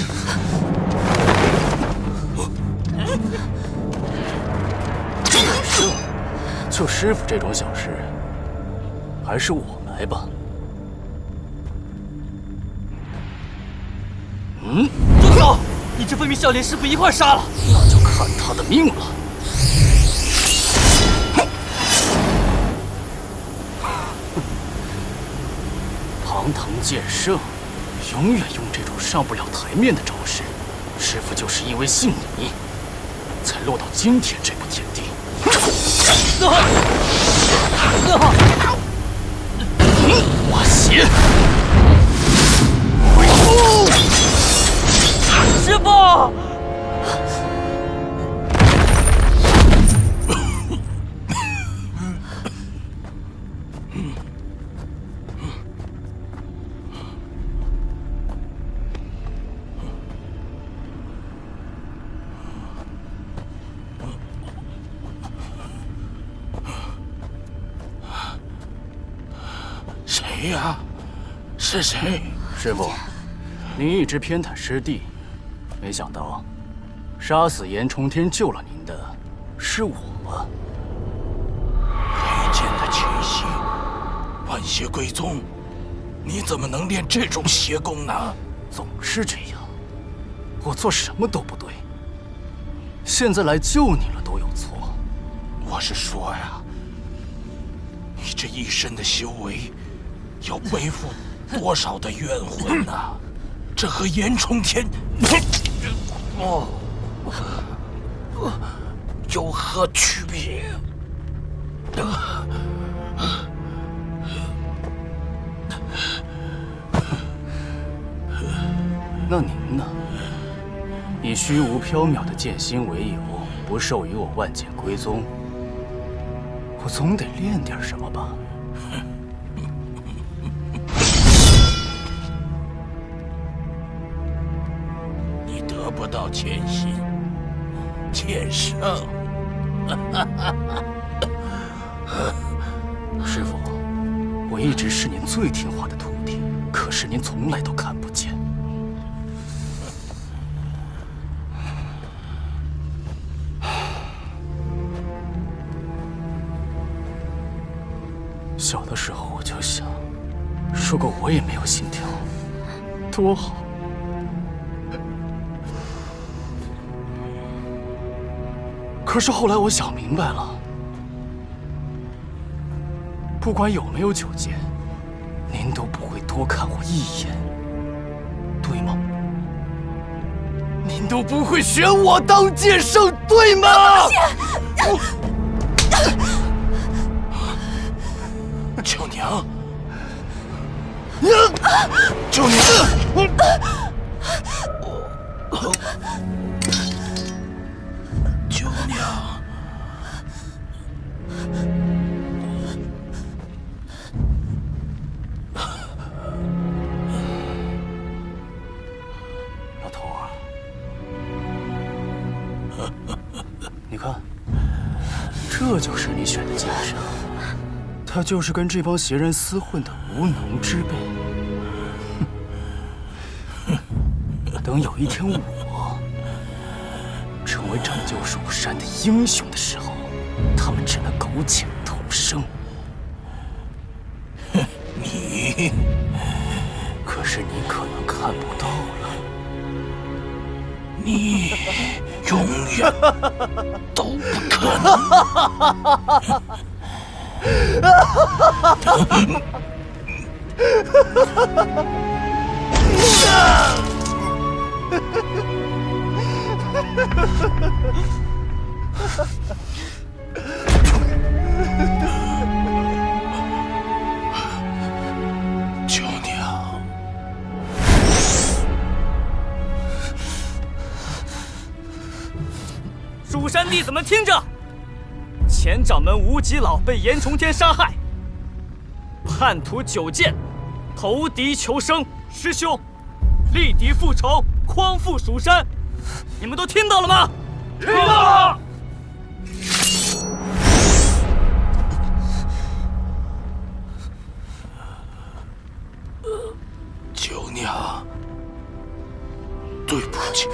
救师傅这种小事，还是我来吧。嗯， 住手！你这分明是要连师傅一块杀了。 那就看他的命了。堂堂剑圣，永远用这种上不了台面的招式。师傅就是因为信你，才落到今天这步田地。瓦邪！ 师傅！ 谁呀？是谁？ 师傅，您一直偏袒师弟，没想到杀死严冲天救了您的是我。 黑剑的气息，万邪归宗，你怎么能练这种邪功呢？ 总是这样，我做什么都不对，现在来救你了都有错。 我是说呀，你这一身的修为，要背负多少的冤魂呐、啊？这和严冲天，哦，有何区别？ 那您呢？以虚无缥缈的剑心为由，不授予我万剑归宗，我总得练点什么吧？ 你得不到剑心，剑圣。 师父，我一直是您最听话的徒弟，可是您从来都看不见。小的时候我就想，如果我也没有心跳，多好。可是后来我想明白了，不管有没有九剑，您都不会多看我一眼，对吗？您都不会选我当剑圣，对吗？ 九娘，九娘，九娘， 老头儿，你看，这就是你选的剑圣。他就是跟这帮邪人厮混的无能之辈。等有一天我成为拯救蜀山的英雄的时候，他们只能苟且偷生。 你， 可是你可能看不到了， 你永远都不可能。九娘， 蜀山弟子们听着，前掌门无极老被严重天杀害，叛徒九剑投敌求生，师兄立敌复仇，匡复蜀山，你们都听到了吗？ 听到了。 九娘，对不起，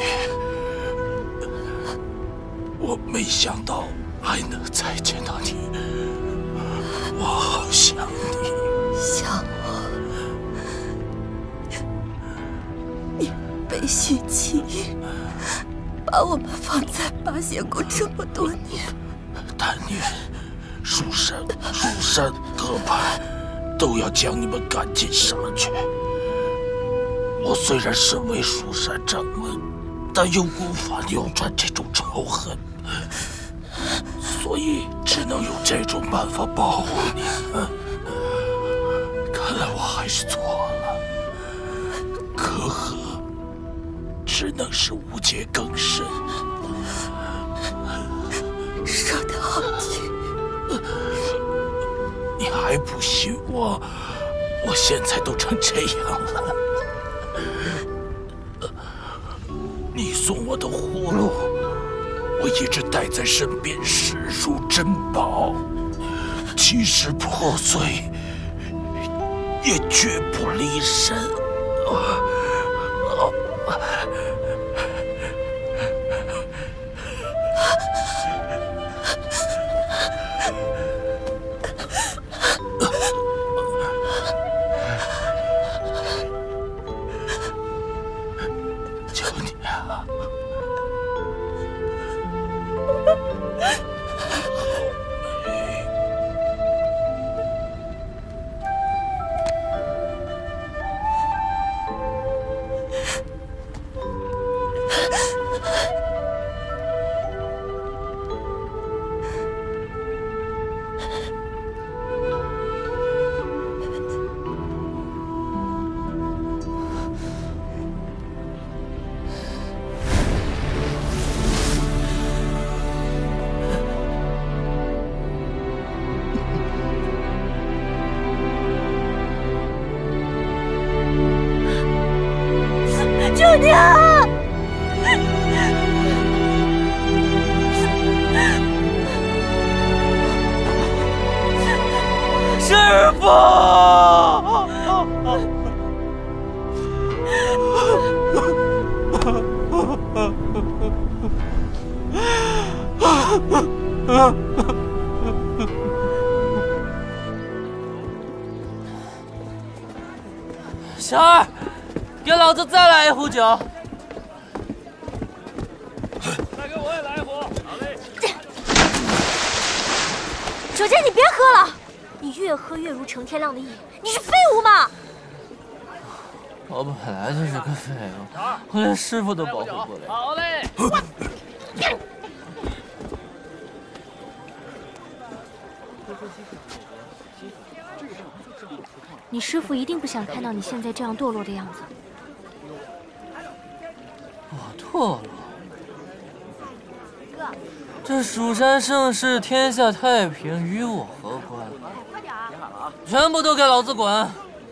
我没想到还能再见到你，我好想你。 想我？你背信弃义，把我们放在八仙谷这么多年， 但愿蜀山、蜀山各派都要将你们赶尽杀绝。我虽然身为蜀山掌门，但又无法扭转这种仇恨，所以只能用这种办法保护你们。看来我还是错了，可隔阂，只能使无界更深。 说得好听。 你还不信我？我现在都成这样了。你送我的葫芦，我一直带在身边，视如珍宝。即使破碎，也绝不离身。求你啊！ 舅娘， 师傅！ 小二，给老子再来一壶酒。 再给我也来一壶。好嘞。 九剑，你别喝了，你越喝越如程天亮的意，你是废物吗？ 我本来就是个废物，我连师傅都保护不了。 好嘞。 你师父一定不想看到你现在这样堕落的样子。 我堕落？这蜀山盛世，天下太平，与我何关？全部都给老子滚！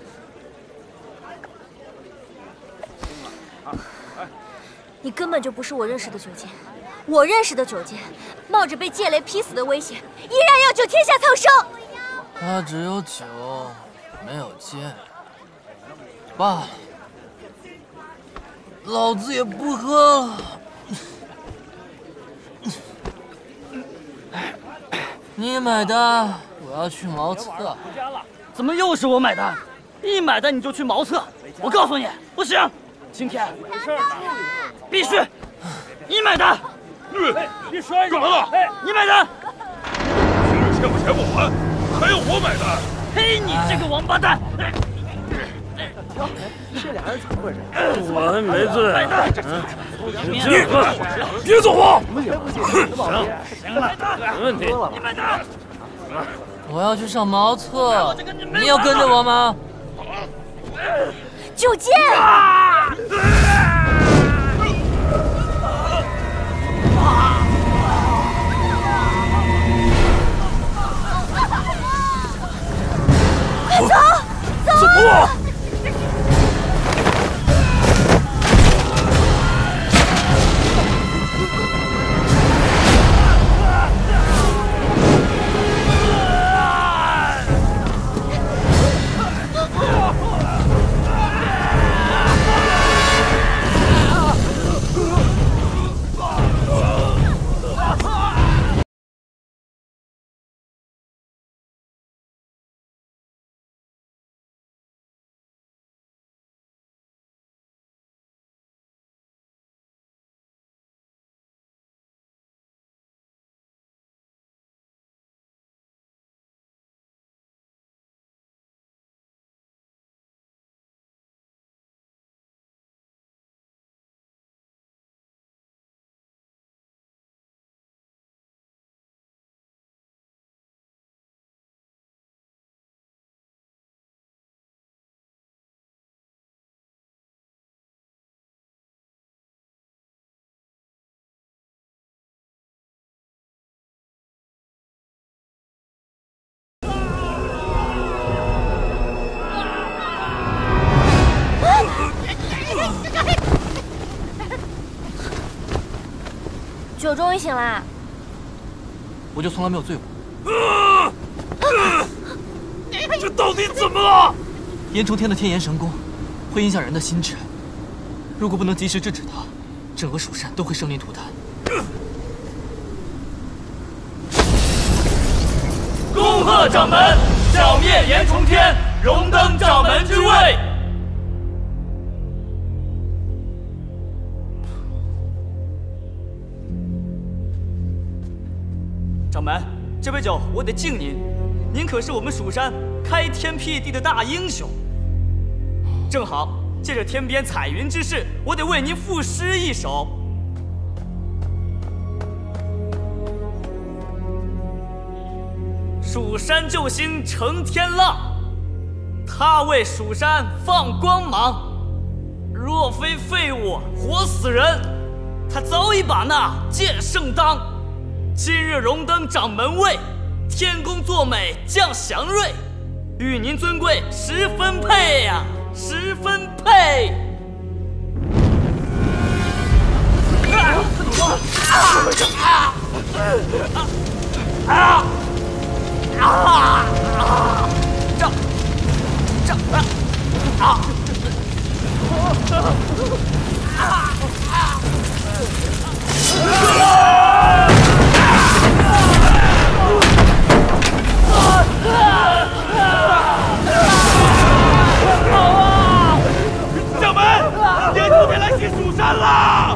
你根本就不是我认识的九剑，我认识的九剑，冒着被剑雷劈死的危险，依然要救天下苍生。 他只有酒，没有剑。罢了，老子也不喝了。你买单，我要去茅厕。 怎么又是我买单？一买单你就去茅厕，我告诉你，不行！今天必须你买单。 你摔干嘛呢？ 你买单。 平时欠我钱不还，还要我买单？ 嘿，你这个王八蛋！ 这俩人怎么回事？ 我还没醉。 你你别走啊！ 行了， 没问题。 你买单。 我要去上茅厕，你要跟着我吗？ 九剑！快走！走！ 怎么了？ 九终于醒啦！ 我就从来没有醉过。 啊啊、这到底怎么了？ 严重天的天炎神功会影响人的心智，如果不能及时制止它，整个蜀山都会生灵涂炭。 恭贺掌门剿灭严重天，荣登掌门之位。掌门，这杯酒我得敬您，您可是我们蜀山开天辟地的大英雄。正好借着天边彩云之势，我得为您赋诗一首。蜀山救星承天浪，他为蜀山放光芒。若非废物活死人，他早已把那剑圣当。今日荣登掌门位，天公作美降祥瑞，与您尊贵十分配呀、啊，十分配。啊！啊！啊！这这啊！啊！ 掌门，严重天来袭蜀山了！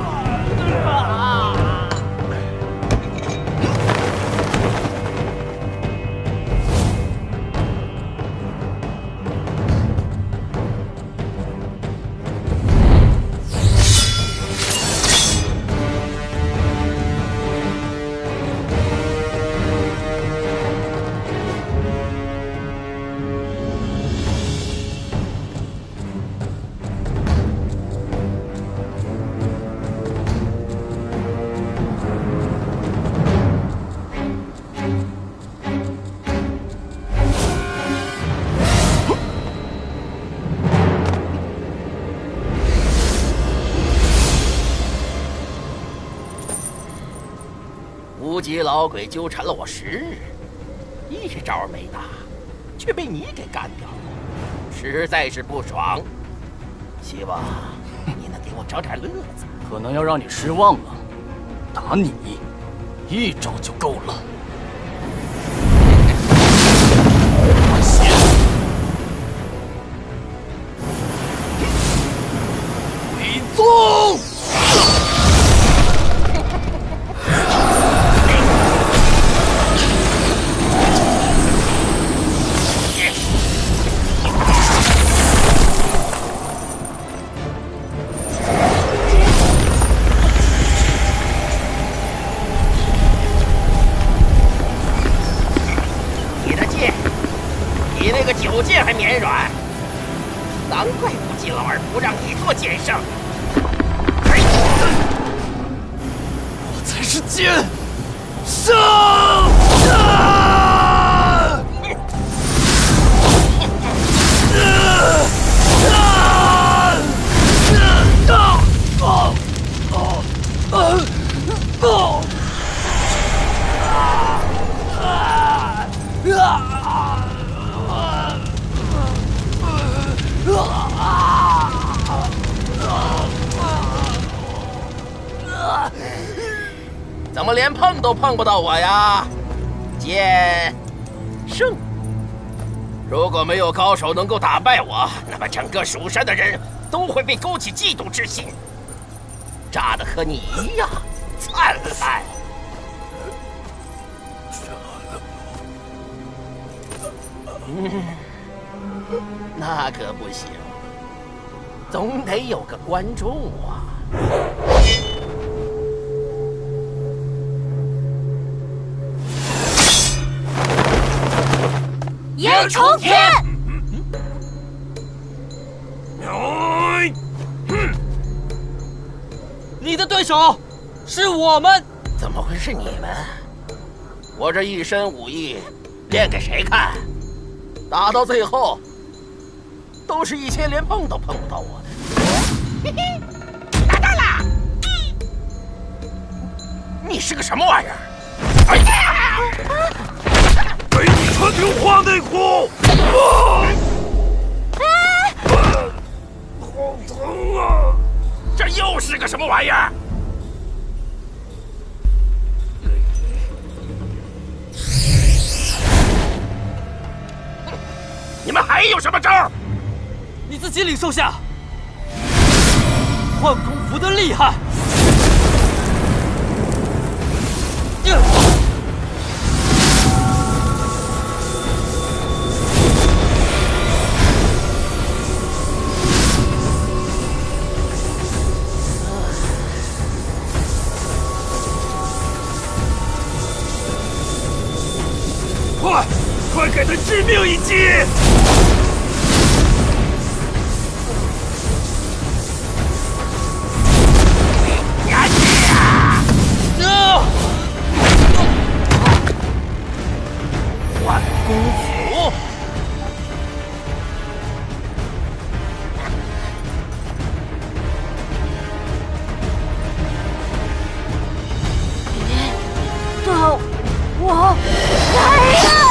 无极老鬼纠缠了我十日，一招没打，却被你给干掉了，实在是不爽。希望你能给我找点乐子。 可能要让你失望了，打你一招就够了。回宗。 九剑还绵软，难怪无极老儿不让你做剑圣。 我才是剑圣！啊！ 怎么连碰都碰不到我呀？剑圣，如果没有高手能够打败我，那么整个蜀山的人都会被勾起嫉妒之心，炸得和你一样灿烂。嗯，那可不行，总得有个观众啊。 严重天， 你的对手是我们。 怎么会是你们？我这一身武艺练给谁看？打到最后，都是一些连碰都碰不到我的。嘿嘿，打到了！ 你是个什么玩意儿？哎呀！ 给你穿条花内裤！好疼啊！ 这又是个什么玩意儿？你们还有什么招？ 你自己领受下。换功符的厉害。 快，快给他致命一击！ 换功符。 到我来人！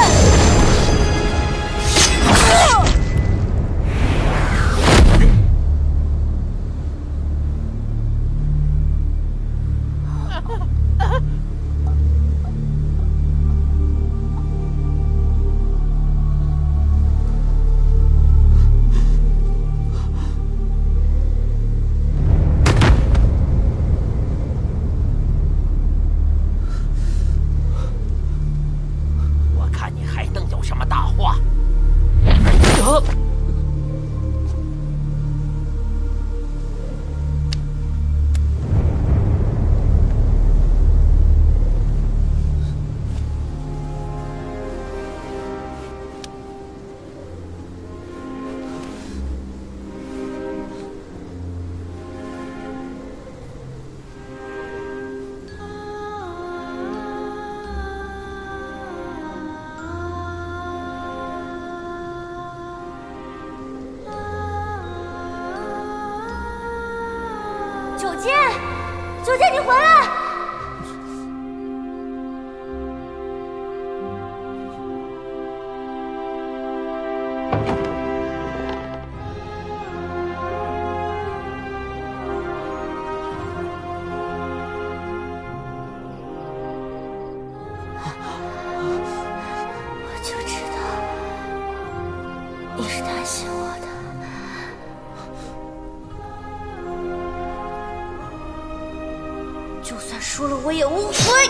九剑，九剑，你回来！我就知道你是担心我的。就算输了，我也无悔。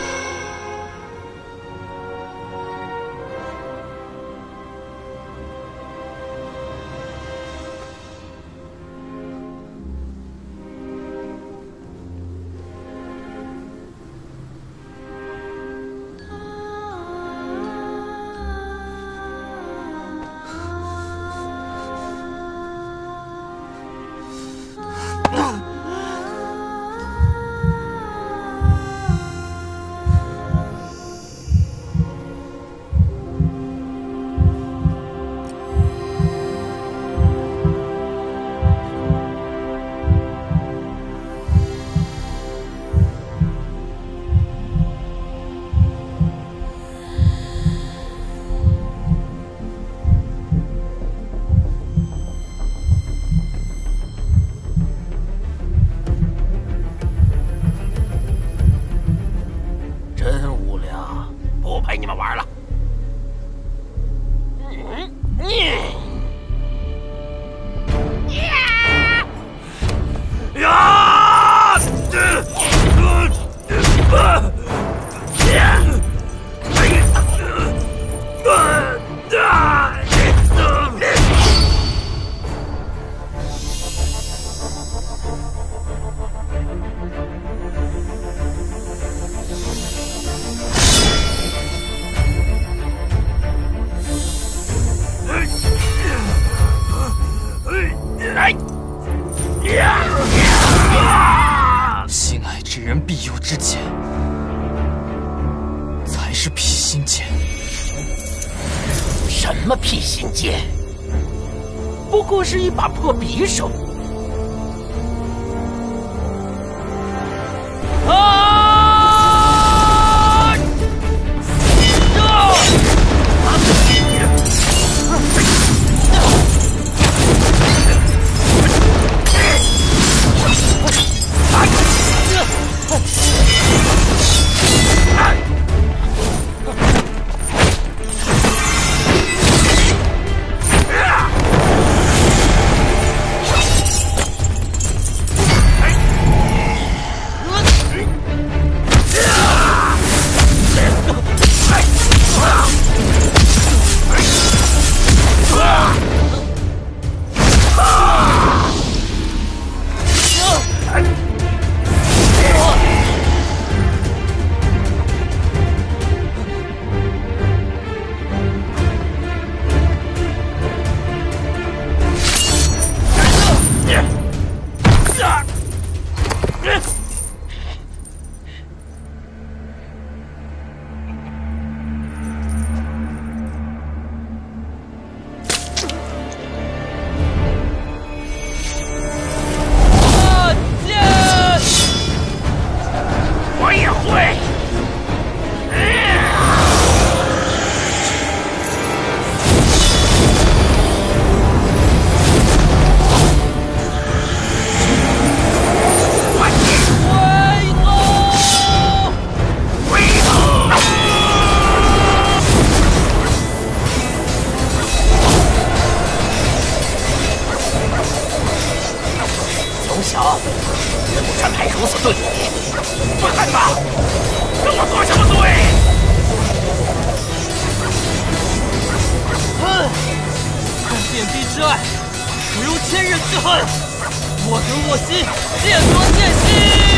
心爱之人必有之剑，才是辟心剑。 什么辟心剑？不过是一把破匕首。啊！ 跟我做什么对？ 恨，看电逼之爱，不由千仞之恨。我等洛熙，剑夺剑心。